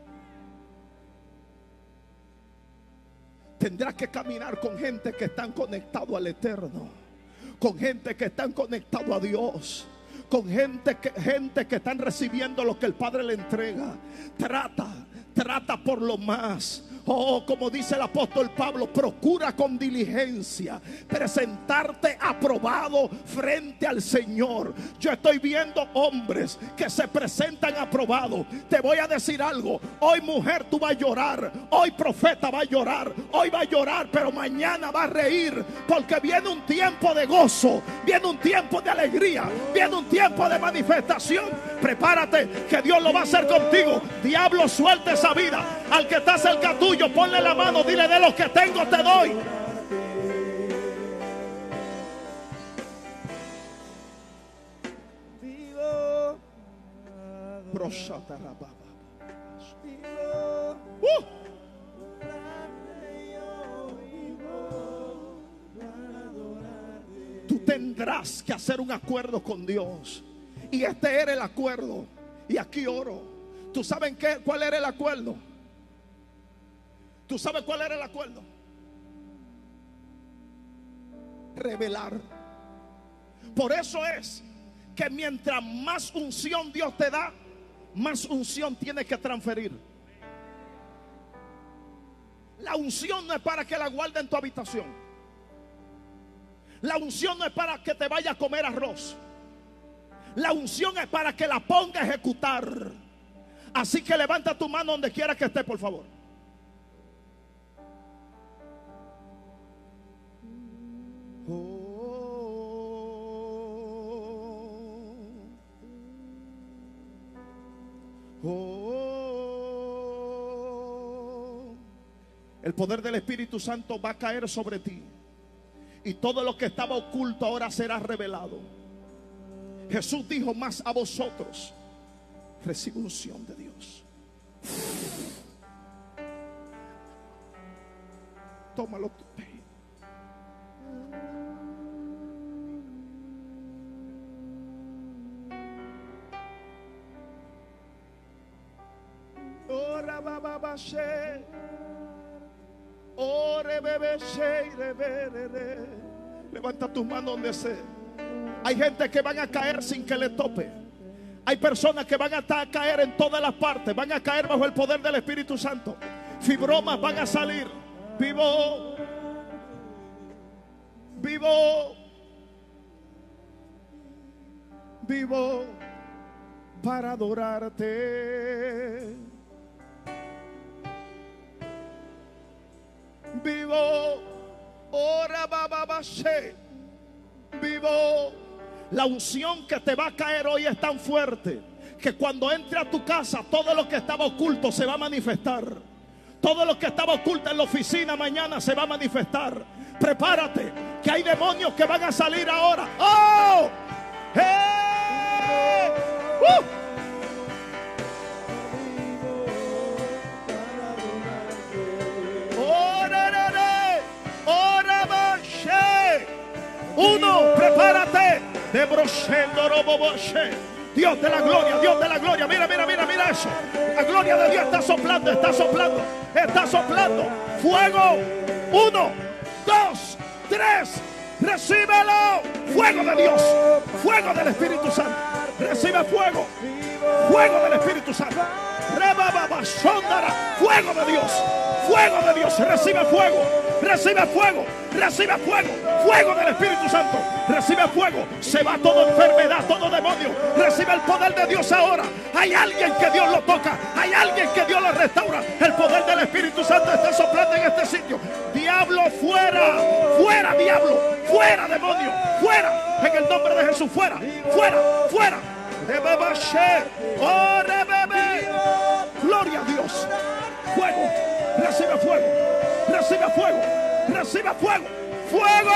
Tendrás que caminar con gente que están conectados al Eterno, con gente que están conectados a Dios, con gente que están recibiendo lo que el Padre le entrega. Trata por lo más. Oh, como dice el apóstol Pablo, procura con diligencia presentarte aprobado frente al Señor. Yo estoy viendo hombres que se presentan aprobados. Te voy a decir algo: hoy mujer tú vas a llorar, hoy profeta va a llorar, hoy va a llorar, pero mañana va a reír, porque viene un tiempo de gozo, viene un tiempo de alegría, viene un tiempo de manifestación. Prepárate, que Dios lo va a hacer contigo. Diablo, suelta esa vida. Al que está cerca tuyo, ponle la mano, dile: de los que tengo te doy. Vivo, Tú tendrás que hacer un acuerdo con Dios, y este era el acuerdo. Y aquí oro. ¿Tú sabes cuál era el acuerdo? ¿Tú sabes cuál era el acuerdo? Revelar. Por eso es que mientras más unción Dios te da, más unción tienes que transferir. La unción no es para que la guardes en tu habitación. La unción no es para que te vayas a comer arroz. La unción es para que la ponga a ejecutar. Así que levanta tu mano donde quiera que esté, por favor. El poder del Espíritu Santo va a caer sobre ti, y todo lo que estaba oculto ahora será revelado. Jesús dijo: más a vosotros recibe unción de Dios. Tómalo tú. Ora baba she. Ore bebe she. Levanta tus manos donde sea. Hay gente que van a caer sin que le tope. Hay personas que van a caer en todas las partes. Van a caer bajo el poder del Espíritu Santo. Fibromas van a salir. Vivo para adorarte. Vivo, ora bababashe. Vivo. La unción que te va a caer hoy es tan fuerte que cuando entre a tu casa todo lo que estaba oculto se va a manifestar. Todo lo que estaba oculto en la oficina mañana se va a manifestar. Prepárate, que hay demonios que van a salir ahora. ¡Oh! ¡Hey! Uno, prepárate. Dios de la gloria, Dios de la gloria. Mira, mira, mira, mira eso. La gloria de Dios está soplando, está soplando, está soplando. Fuego. 1, 2, 3. Recíbelo. Fuego de Dios. Fuego del Espíritu Santo. Recibe fuego. Fuego del Espíritu Santo. Fuego de Dios. Fuego de Dios. Recibe fuego. Recibe fuego. Recibe fuego. Fuego del Espíritu Santo. Recibe fuego. Se va toda enfermedad, todo demonio. Recibe el poder de Dios ahora. Hay alguien que Dios lo toca. Hay alguien que Dios lo restaura. El poder del Espíritu Santo está soplando en este sitio. Diablo, fuera. Fuera, diablo. Fuera, demonio. Fuera. En el nombre de Jesús. Fuera. Fuera. Fuera. Oh, gloria a Dios. Fuego. Recibe fuego. Recibe fuego. Recibe fuego. Fuego.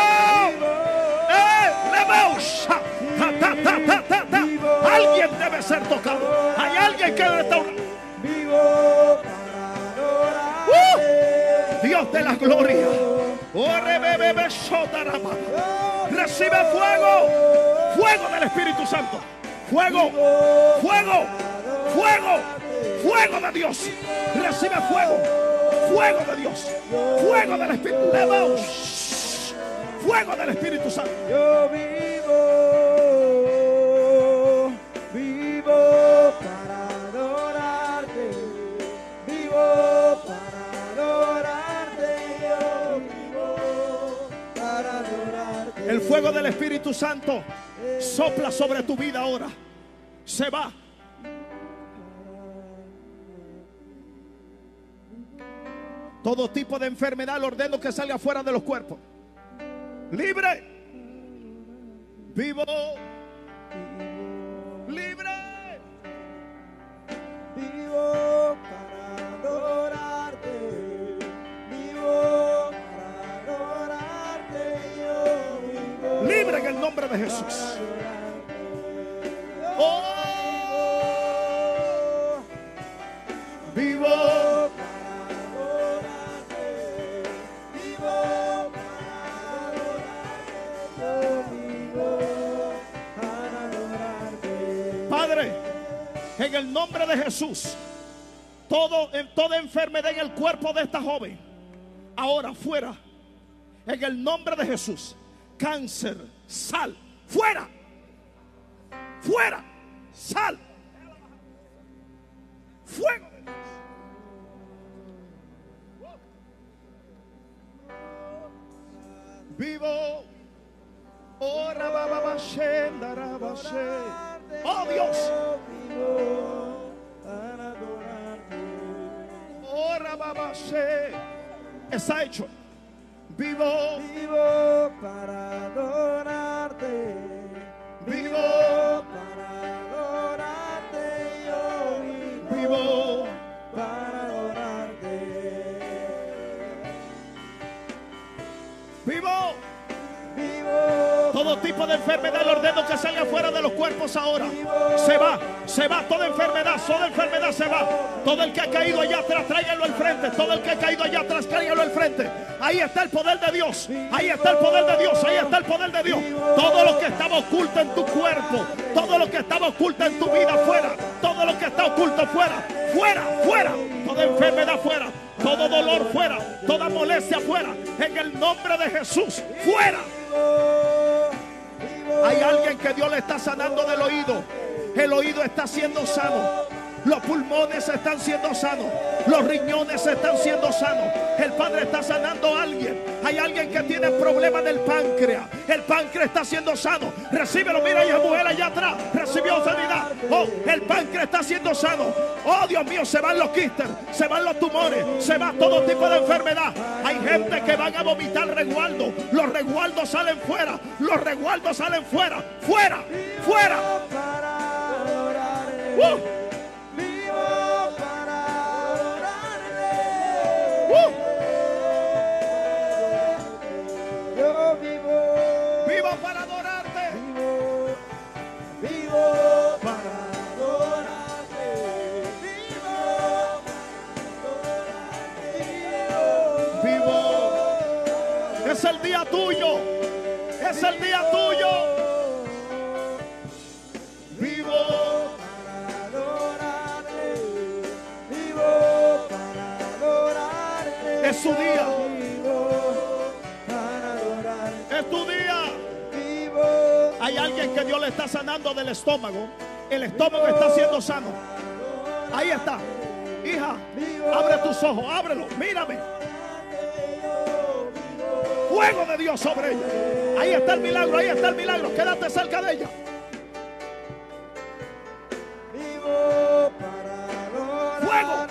Alguien debe ser tocado. Hay alguien que restaura. Dios de la gloria. Recibe fuego. Fuego del Espíritu Santo. Fuego. Fuego. Fuego. Fuego de Dios. Recibe fuego. Fuego de Dios. Fuego del Espíritu. Fuego del Espíritu Santo. Yo vivo para adorarte. Vivo para adorarte. Yo vivo para adorarte. El fuego del Espíritu Santo sopla sobre tu vida ahora. Se va. Todo tipo de enfermedad lo ordeno que salga fuera de los cuerpos. Libre. Vivo. Libre. Vivo para adorarte. Vivo para adorarte. Yo vivo. Libre en el nombre de Jesús. Oh. Vivo. Padre, en el nombre de Jesús, toda enfermedad en el cuerpo de esta joven, ahora fuera, en el nombre de Jesús. Cáncer, sal, fuera, fuera, sal, fuego de Dios. Vivo. Oh, Dios. Está hecho. Vivo. Vivo para adorarte. Vivo para adorarte. Yo vivo para adorarte. Vivo. Vivo. Todo tipo de enfermedad le ordeno que salga fuera de los cuerpos ahora. Se va toda enfermedad se va. Todo el que ha caído allá atrás, tráigalo al frente. Todo el que ha caído allá atrás, tráigalo al frente. Ahí está el poder de Dios. Ahí está el poder de Dios. Ahí está el poder de Dios. Todo lo que estaba oculto en tu cuerpo, todo lo que estaba oculto en tu vida, fuera. Todo lo que está oculto, fuera. Fuera, fuera. Toda enfermedad fuera. Todo dolor fuera. Toda molestia fuera. En el nombre de Jesús, fuera. Hay alguien que Dios le está sanando del oído. El oído está siendo sano. Los pulmones están siendo sanos. Los riñones están siendo sanos. El Padre está sanando a alguien. Hay alguien que tiene problemas del páncreas. El páncreas está siendo sano. Recíbelo. Mira, hay una mujer allá atrás. Recibió sanidad. Oh, el páncreas está siendo sano. Oh, Dios mío, se van los quistes, se van los tumores, se va todo tipo de enfermedad. Hay gente que van a vomitar resguardo. Los resguardos salen fuera. Los resguardos salen fuera. Fuera, fuera. para adorarte. Vivo para adorarte. Vivo. Es el día tuyo. Es el día tuyo. Vivo. Es su día. Es tu día. Hay alguien que Dios le está sanando del estómago. El estómago está siendo sano. Ahí está. Hija, abre tus ojos, ábrelo, mírame. Fuego de Dios sobre ella. Ahí está el milagro, ahí está el milagro. Quédate cerca de ella. Fuego.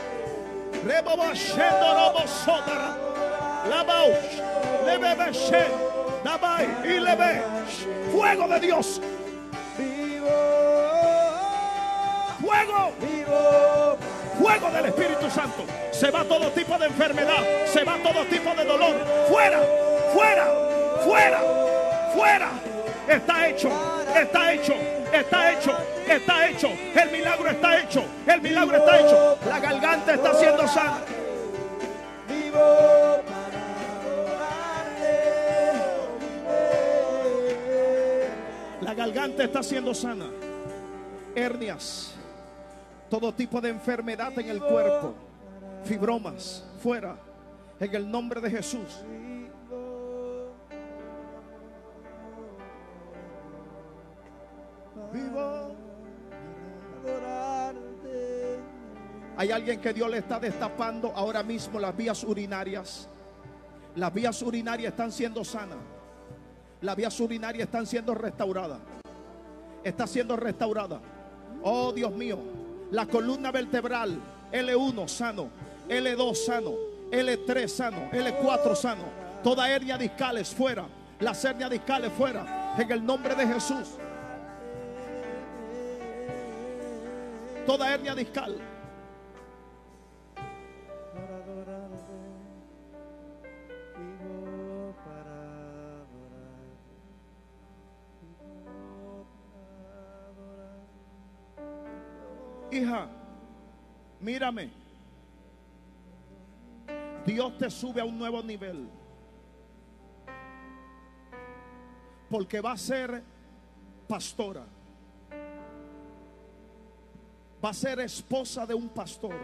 Fuego de Dios. Fuego. Fuego del Espíritu Santo. Se va todo tipo de enfermedad. Se va todo tipo de dolor. Fuera. Fuera. Fuera. Fuera. Está hecho. Está hecho. Está hecho. Está hecho. El milagro está hecho. El milagro está hecho. La garganta está siendo sana. La garganta está siendo sana. Hernias, todo tipo de enfermedad en el cuerpo, fibromas, fuera, en el nombre de Jesús. Vivo. Hay alguien que Dios le está destapando ahora mismo las vías urinarias. Las vías urinarias están siendo sanas. Las vías urinarias están siendo restauradas. Está siendo restaurada. Oh Dios mío. La columna vertebral L1 sano, L2 sano, L3 sano, L4 sano. Toda hernia discales fuera. Las hernias discales fuera. En el nombre de Jesús. Toda hernia discal. Hija, mírame. Dios te sube a un nuevo nivel. Porque va a ser pastora. Va a ser esposa de un pastor.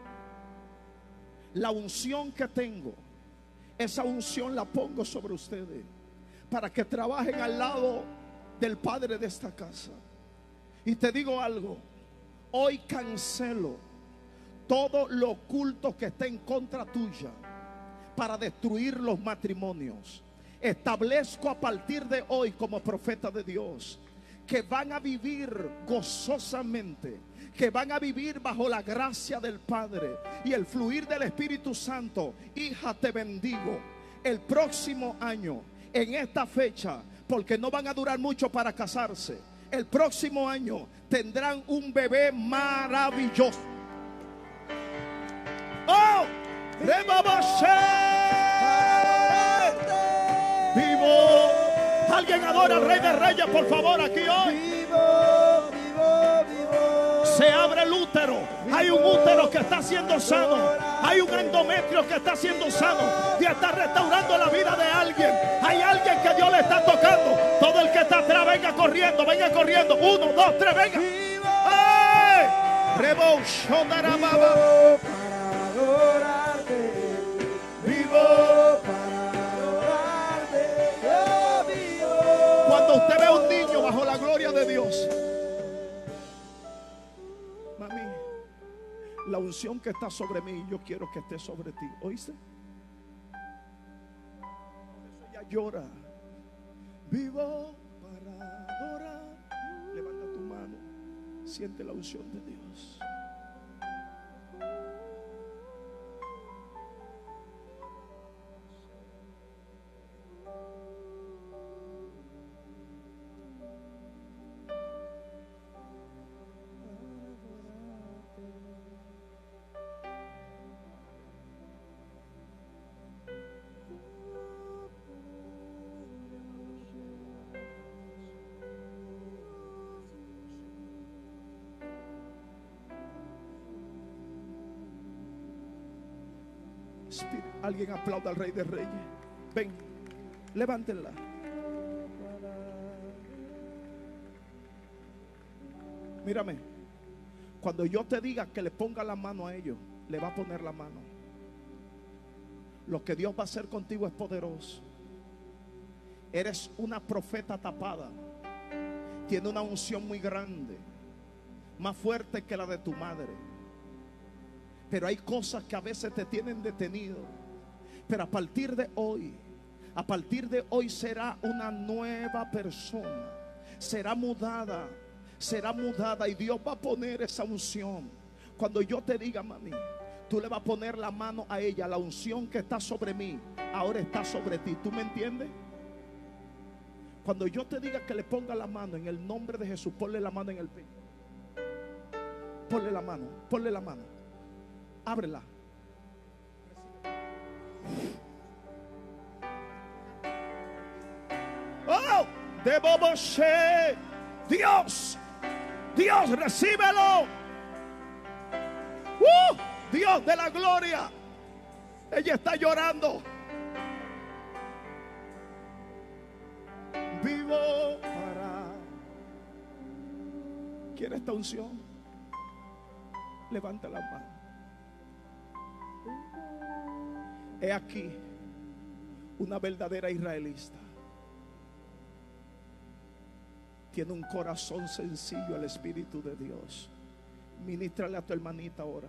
La unción que tengo, esa unción la pongo sobre ustedes para que trabajen al lado del padre de esta casa. Y te digo algo. Hoy cancelo todo lo oculto que está en contra tuya para destruir los matrimonios. Establezco a partir de hoy como profeta de Dios que van a vivir gozosamente, que van a vivir bajo la gracia del Padre y el fluir del Espíritu Santo. Hija, te bendigo. El próximo año, en esta fecha, porque no van a durar mucho para casarse, el próximo año tendrán un bebé maravilloso. ¡Oh! ¡Vivo! Alguien adora al Rey de Reyes, por favor, aquí hoy. Se abre el útero. Hay un útero que está siendo sano. Hay un endometrio que está siendo sano. Y está restaurando la vida de alguien. Hay alguien que Dios le está tocando. Todo el que está atrás, venga corriendo, venga corriendo. 1, 2, 3, venga. ¡Ay! Vivo para adorarte. Vivo para adorarte. Cuando usted ve a un niño bajo la gloria de Dios, mami, la unción que está sobre mí, yo quiero que esté sobre ti. ¿Oíste? Por eso ella llora. Vivo para adorar. Levanta tu mano. Siente la unción de Dios. Alguien aplauda al Rey de Reyes. Ven, levántenla. Mírame. Cuando yo te diga que le ponga la mano a ellos, le va a poner la mano. Lo que Dios va a hacer contigo es poderoso. Eres una profeta tapada. Tiene una unción muy grande, más fuerte que la de tu madre. Pero hay cosas que a veces te tienen detenido. Pero a partir de hoy será una nueva persona. Será mudada y Dios va a poner esa unción. Cuando yo te diga, mami, tú le vas a poner la mano a ella. La unción que está sobre mí ahora está sobre ti. ¿Tú me entiendes? Cuando yo te diga que le ponga la mano en el nombre de Jesús, ponle la mano en el pecho. Ponle la mano, ponle la mano. Ábrela. Oh, de Boboshe. Dios, recíbelo. Dios de la gloria. Ella está llorando. Vivo para. ¿Quiere esta unción? Levanta la mano. He aquí una verdadera israelita. Tiene un corazón sencillo al Espíritu de Dios. Ministrale a tu hermanita ahora.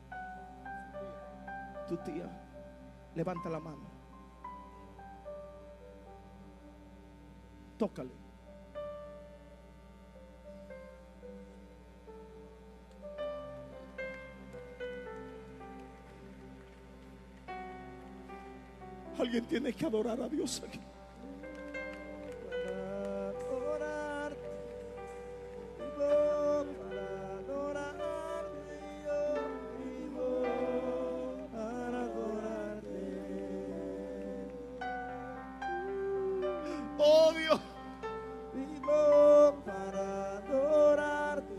Tu tía, levanta la mano. Tócale. Alguien tiene que adorar a Dios aquí. Oh Dios, vivo para adorarte,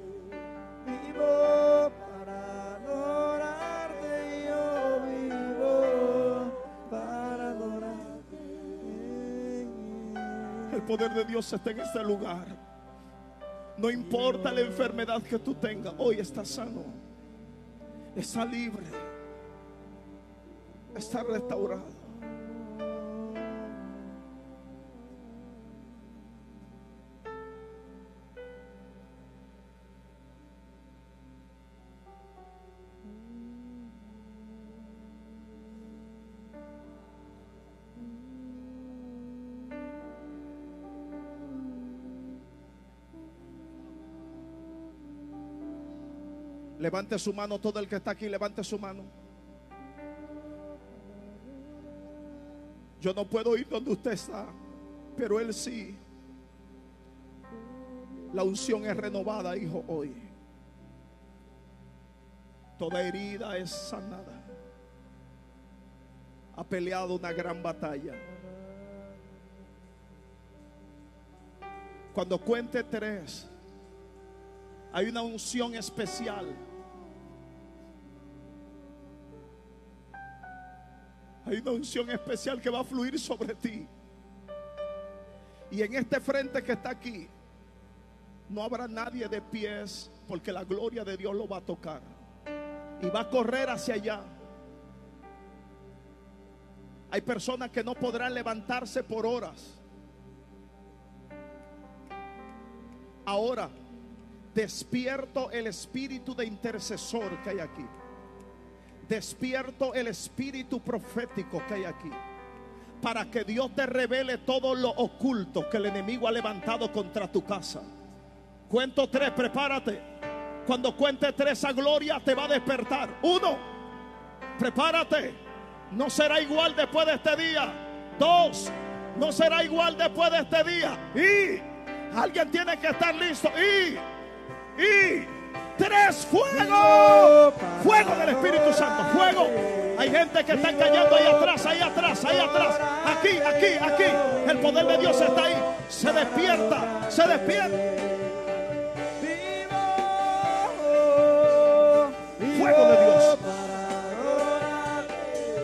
vivo para adorarte, yo vivo para adorarte. el poder de Dios está en este lugar. No importa la enfermedad que tú tengas, hoy estás sano, está libre, está restaurado. Levante su mano, todo el que está aquí, levante su mano. Yo no puedo ir donde usted está, pero Él sí. La unción es renovada, hijo, hoy. Toda herida es sanada. Ha peleado una gran batalla. Cuando cuente 3, hay una unción especial. Hay una unción especial que va a fluir sobre ti. Y en este frente que está aquí, no habrá nadie de pies, porque la gloria de Dios lo va a tocar. Y va a correr hacia allá. Hay personas que no podrán levantarse por horas. Ahora, despierto el espíritu de intercesor que hay aquí. Despierto el espíritu profético que hay aquí, para que Dios te revele todo lo oculto que el enemigo ha levantado contra tu casa. Cuento 3, prepárate. Cuando cuente 3, esa gloria te va a despertar. 1, prepárate. No será igual después de este día. 2, no será igual después de este día. Y alguien tiene que estar listo. Y 3, fuego. Fuego del Espíritu Santo. Fuego. Hay gente que está cayendo ahí atrás, ahí atrás, ahí atrás. Aquí, aquí, aquí. El poder de Dios está ahí. Se despierta, se despierta. Fuego de Dios.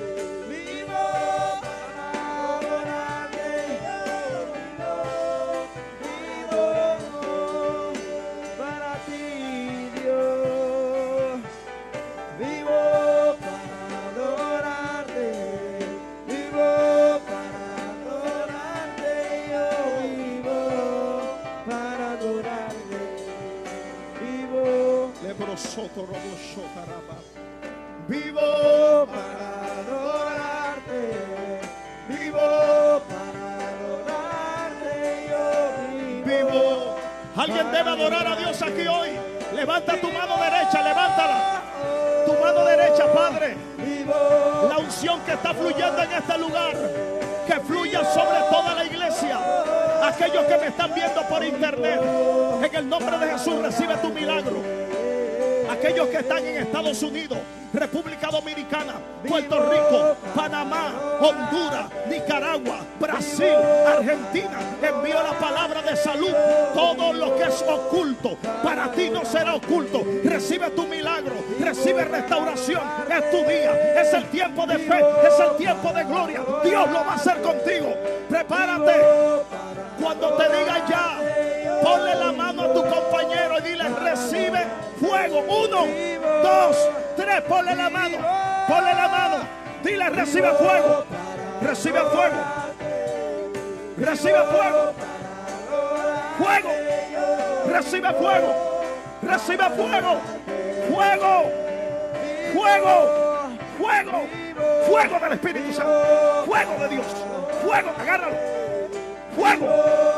Vivo para adorarte, vivo para adorarte, yo Vivo. Alguien debe adorar a Dios aquí hoy. Levanta tu mano derecha, levántala. Tu mano derecha, Padre. La unción que está fluyendo en este lugar, que fluya sobre toda la iglesia. Aquellos que me están viendo por internet, en el nombre de Jesús, recibe tu milagro. Aquellos que están en Estados Unidos, República Dominicana, Puerto Rico, Panamá, Honduras, Nicaragua, Brasil, Argentina, envío la palabra de salud. Todo lo que es oculto para ti no será oculto. Recibe tu milagro, recibe restauración. Es tu día, es el tiempo de fe, es el tiempo de gloria. Dios lo va a hacer contigo. Prepárate. Cuando te diga ya, ponle la mano a tu compañero y dile: recibe fuego. 1, 2, 3, ponle la mano. Ponle la mano. Dile: recibe fuego. Recibe fuego. Recibe fuego. Fuego. Recibe fuego. Recibe fuego. Fuego. Fuego. Fuego. Fuego del Espíritu Santo. Fuego de Dios. Fuego. Agárralo. Fuego.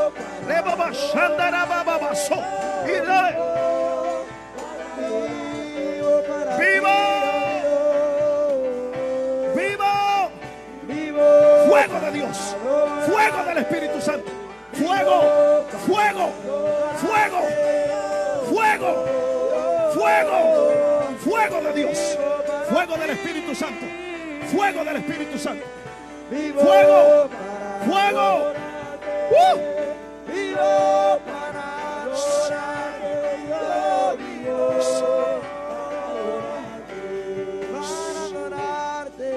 Vivo. Vivo. Fuego de Dios. Fuego del Espíritu Santo. Fuego. Fuego. Fuego. Fuego. Fuego. Fuego de Dios. Fuego del Espíritu Santo. Fuego del Espíritu Santo. Fuego. Fuego. vivo para adorarte, yo vivo para adorarte,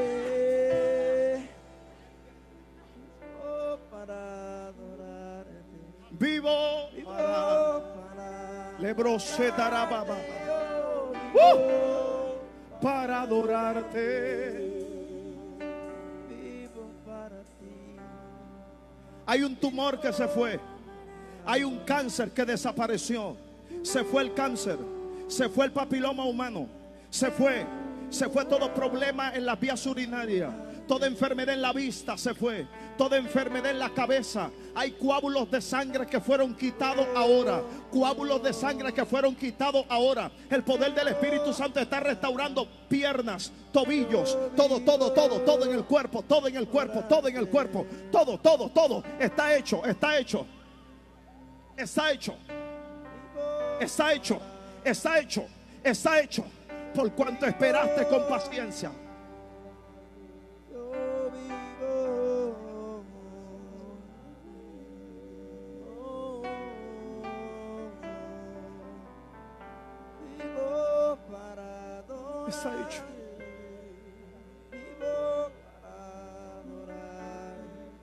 oh, para adorarte, Vivo para Lebrosetarababa. Para adorarte. vivo para ti. Hay un tumor que se fue. Hay un cáncer que desapareció. Se fue el cáncer. Se fue el papiloma humano. Se fue todo problema en las vías urinarias. Toda enfermedad en la vista se fue. Toda enfermedad en la cabeza. Hay coágulos de sangre que fueron quitados ahora. Coágulos de sangre que fueron quitados ahora. El poder del Espíritu Santo está restaurando piernas, tobillos, todo en el cuerpo, todo en el cuerpo, todo en el cuerpo. Todo. Está hecho, está hecho. Está hecho. Está hecho. Está hecho. Está hecho. Por cuanto esperaste con paciencia. Yo vivo, vivo para adorar. Está hecho. Vivo para adorar.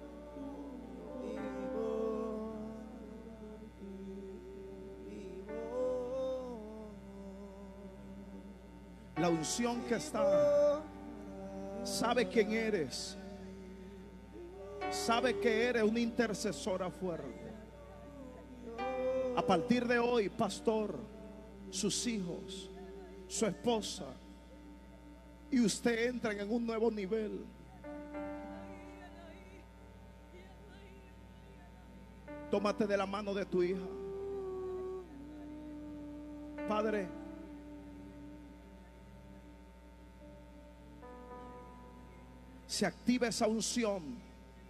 La unción que está, sabe quién eres. Sabe que eres una intercesora fuerte. A partir de hoy, pastor, sus hijos, su esposa y usted entran en un nuevo nivel. Tómate de la mano de tu hija. Padre, se activa esa unción.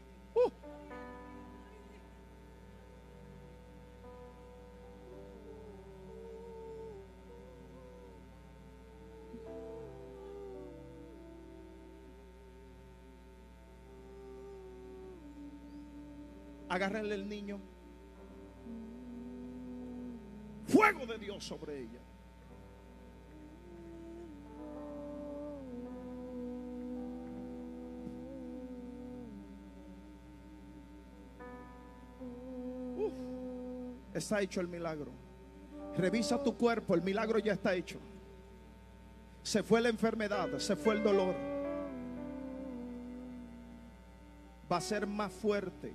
Agárrenle el niño. Fuego de Dios sobre ella. Está hecho el milagro. Revisa tu cuerpo, el milagro ya está hecho. Se fue la enfermedad, se fue el dolor. Va a ser más fuerte.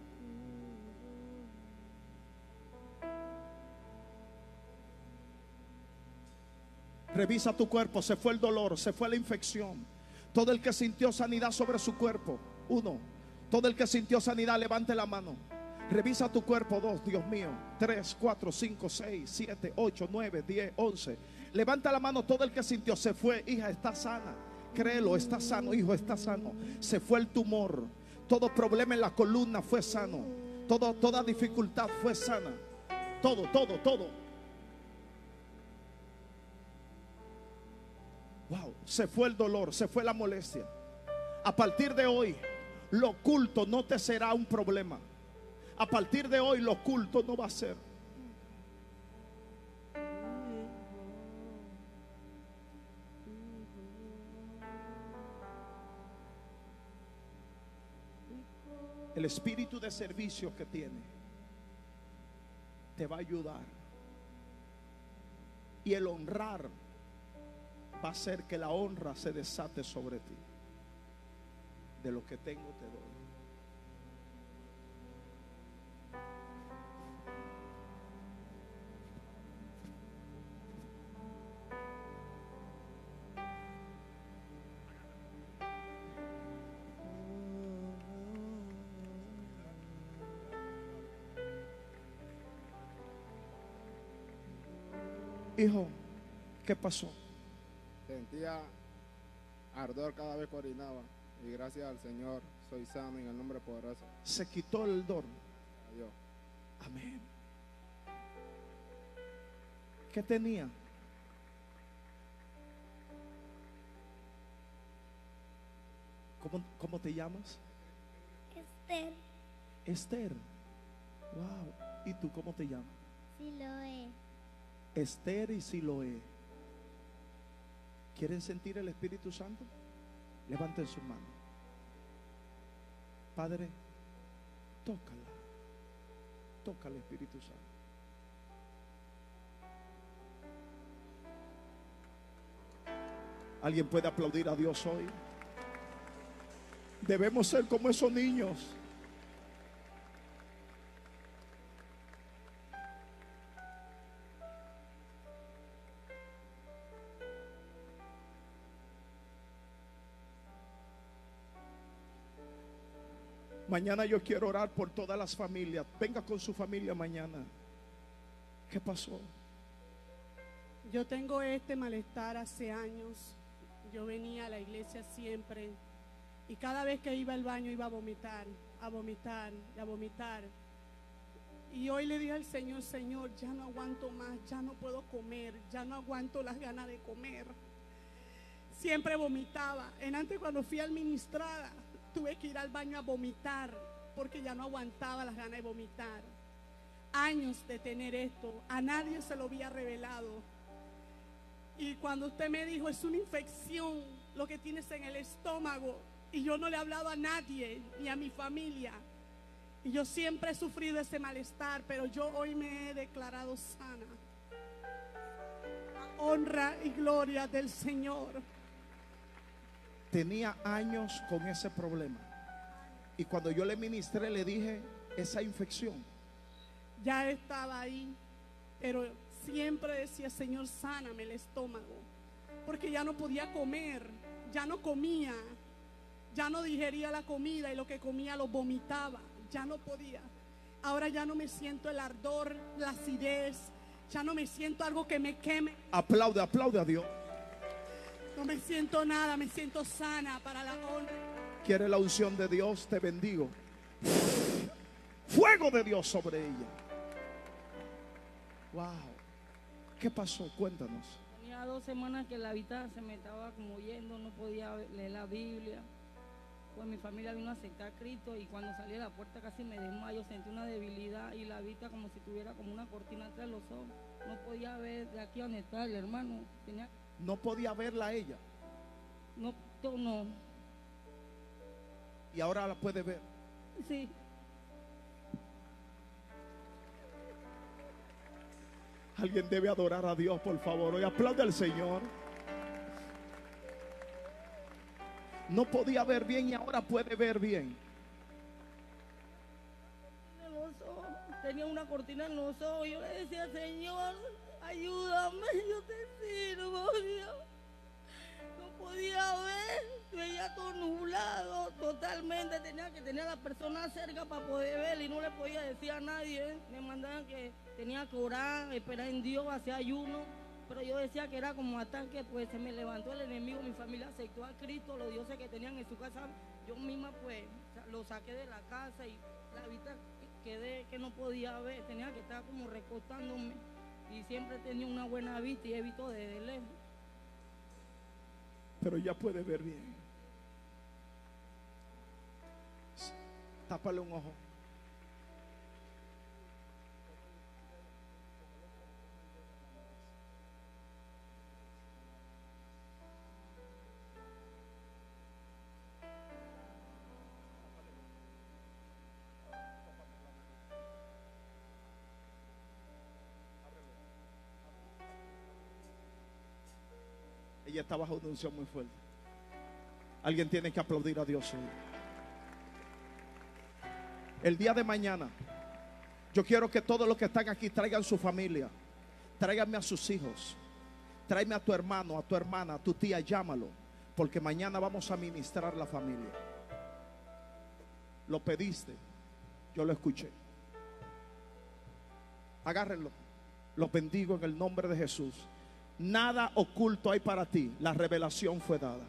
Revisa tu cuerpo. Se fue el dolor, se fue la infección. Todo el que sintió sanidad sobre su cuerpo. 1. Todo el que sintió sanidad, levante la mano. Revisa tu cuerpo. 2, Dios mío. 3, 4, 5, 6, 7, 8, 9, 10, 11. Levanta la mano todo el que sintió. Se fue, hija, está sana. Créelo, está sano, hijo, está sano. Se fue el tumor. Todo problema en la columna fue sano. Toda dificultad fue sana. Todo. Wow, se fue el dolor, se fue la molestia. A partir de hoy, lo oculto no te será un problema. A partir de hoy, lo oculto no va a ser. El espíritu de servicio que tiene te va a ayudar. Y el honrar va a hacer que la honra se desate sobre ti. De lo que tengo te doy. Hijo, ¿qué pasó? Sentía ardor cada vez que orinaba y gracias al Señor soy sano en el nombre poderoso Se quitó el dolor. de Dios. Amén. ¿Qué tenía? ¿Cómo te llamas? Esther, Esther. Wow. ¿Y tú cómo te llamas? Siloé, Esther y Siloé. ¿Quieren sentir el Espíritu Santo? Levanten su mano. Padre, tócala. Toca al Espíritu Santo. ¿Alguien puede aplaudir a Dios hoy? Debemos ser como esos niños. Mañana yo quiero orar por todas las familias. Venga con su familia mañana. ¿Qué pasó? Yo tengo este malestar hace años. Yo venía a la iglesia siempre y cada vez que iba al baño iba a vomitar, a vomitar, a vomitar. Y hoy le dije al Señor, Señor, ya no aguanto más, ya no puedo comer, ya no aguanto las ganas de comer. Siempre vomitaba. Antes cuando fui administrada, tuve que ir al baño a vomitar porque ya no aguantaba las ganas de vomitar. Años de tener esto, a nadie se lo había revelado. Y cuando usted me dijo, es una infección lo que tienes en el estómago, y yo no le he hablado a nadie, ni a mi familia, y yo siempre he sufrido ese malestar, pero yo hoy me he declarado sana. Honra y gloria del Señor. Tenía años con ese problema. Y cuando yo le ministré, le dije, esa infección. Ya estaba ahí, pero siempre decía, Señor, sáname el estómago, porque ya no podía comer, ya no comía, ya no digería la comida y lo que comía lo vomitaba, ya no podía. Ahora ya no me siento el ardor, la acidez, ya no me siento algo que me queme. Aplaude, aplaude a Dios. No me siento nada, me siento sana para la honra. ¿Quiere la unción de Dios? Te bendigo. Fuego de Dios sobre ella. Wow. ¿Qué pasó? Cuéntanos. Tenía 2 semanas que la vista se me estaba como yendo, no podía leer la Biblia. Pues mi familia vino a aceptar a Cristo y cuando salí a la puerta casi me desmayo, sentí una debilidad y la vista como si tuviera como una cortina entre los ojos. No podía ver de aquí a donde está el hermano. No podía verla a ella. No. Y ahora la puede ver. Sí. Alguien debe adorar a Dios, por favor. Hoy aplaude al Señor. No podía ver bien y ahora puede ver bien. De los ojos. tenía una cortina en los ojos. Yo le decía, Señor, ayúdame, yo te sirvo, Dios. No podía ver, veía todo nublado, totalmente. Tenía que tener a la persona cerca para poder ver y no le podía decir a nadie. Me mandaban que tenía que orar, esperar en Dios, hacer ayuno. Pero yo decía que era como ataque, pues se me levantó el enemigo, mi familia aceptó a Cristo, los dioses que tenían en su casa, yo misma pues lo saqué de la casa y la vista quedé que no podía ver, tenía que estar como recostándome y siempre tenía una buena vista y he visto desde lejos. Pero ya puede ver bien. Tápale un ojo. Ella está bajo una unción muy fuerte. Alguien tiene que aplaudir a Dios hoy. El día de mañana, yo quiero que todos los que están aquí traigan su familia. Tráiganme a sus hijos. Tráeme a tu hermano, a tu hermana, a tu tía, llámalo. Porque mañana vamos a ministrar la familia. Lo pediste, yo lo escuché. Agárrenlo. Los bendigo en el nombre de Jesús. Nada oculto hay para ti. La revelación fue dada.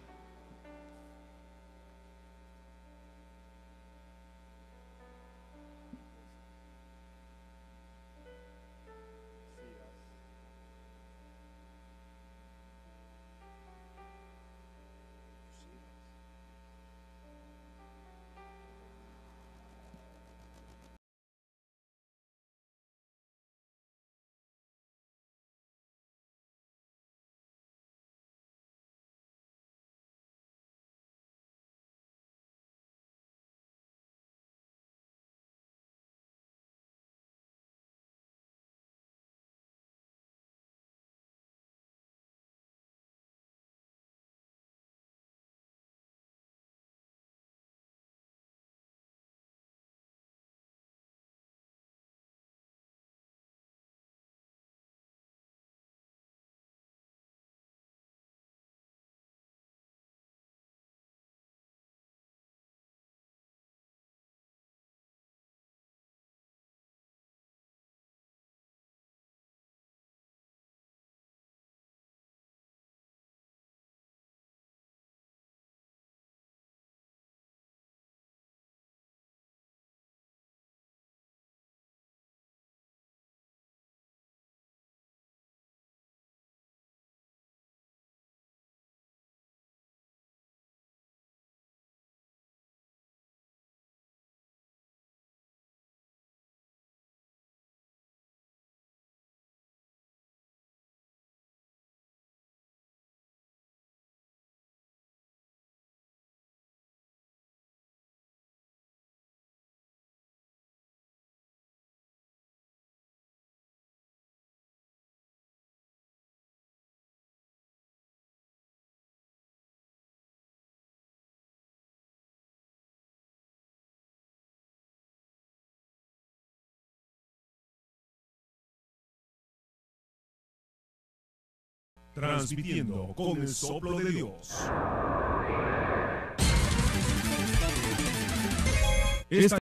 Transmitiendo con el soplo de Dios. Esta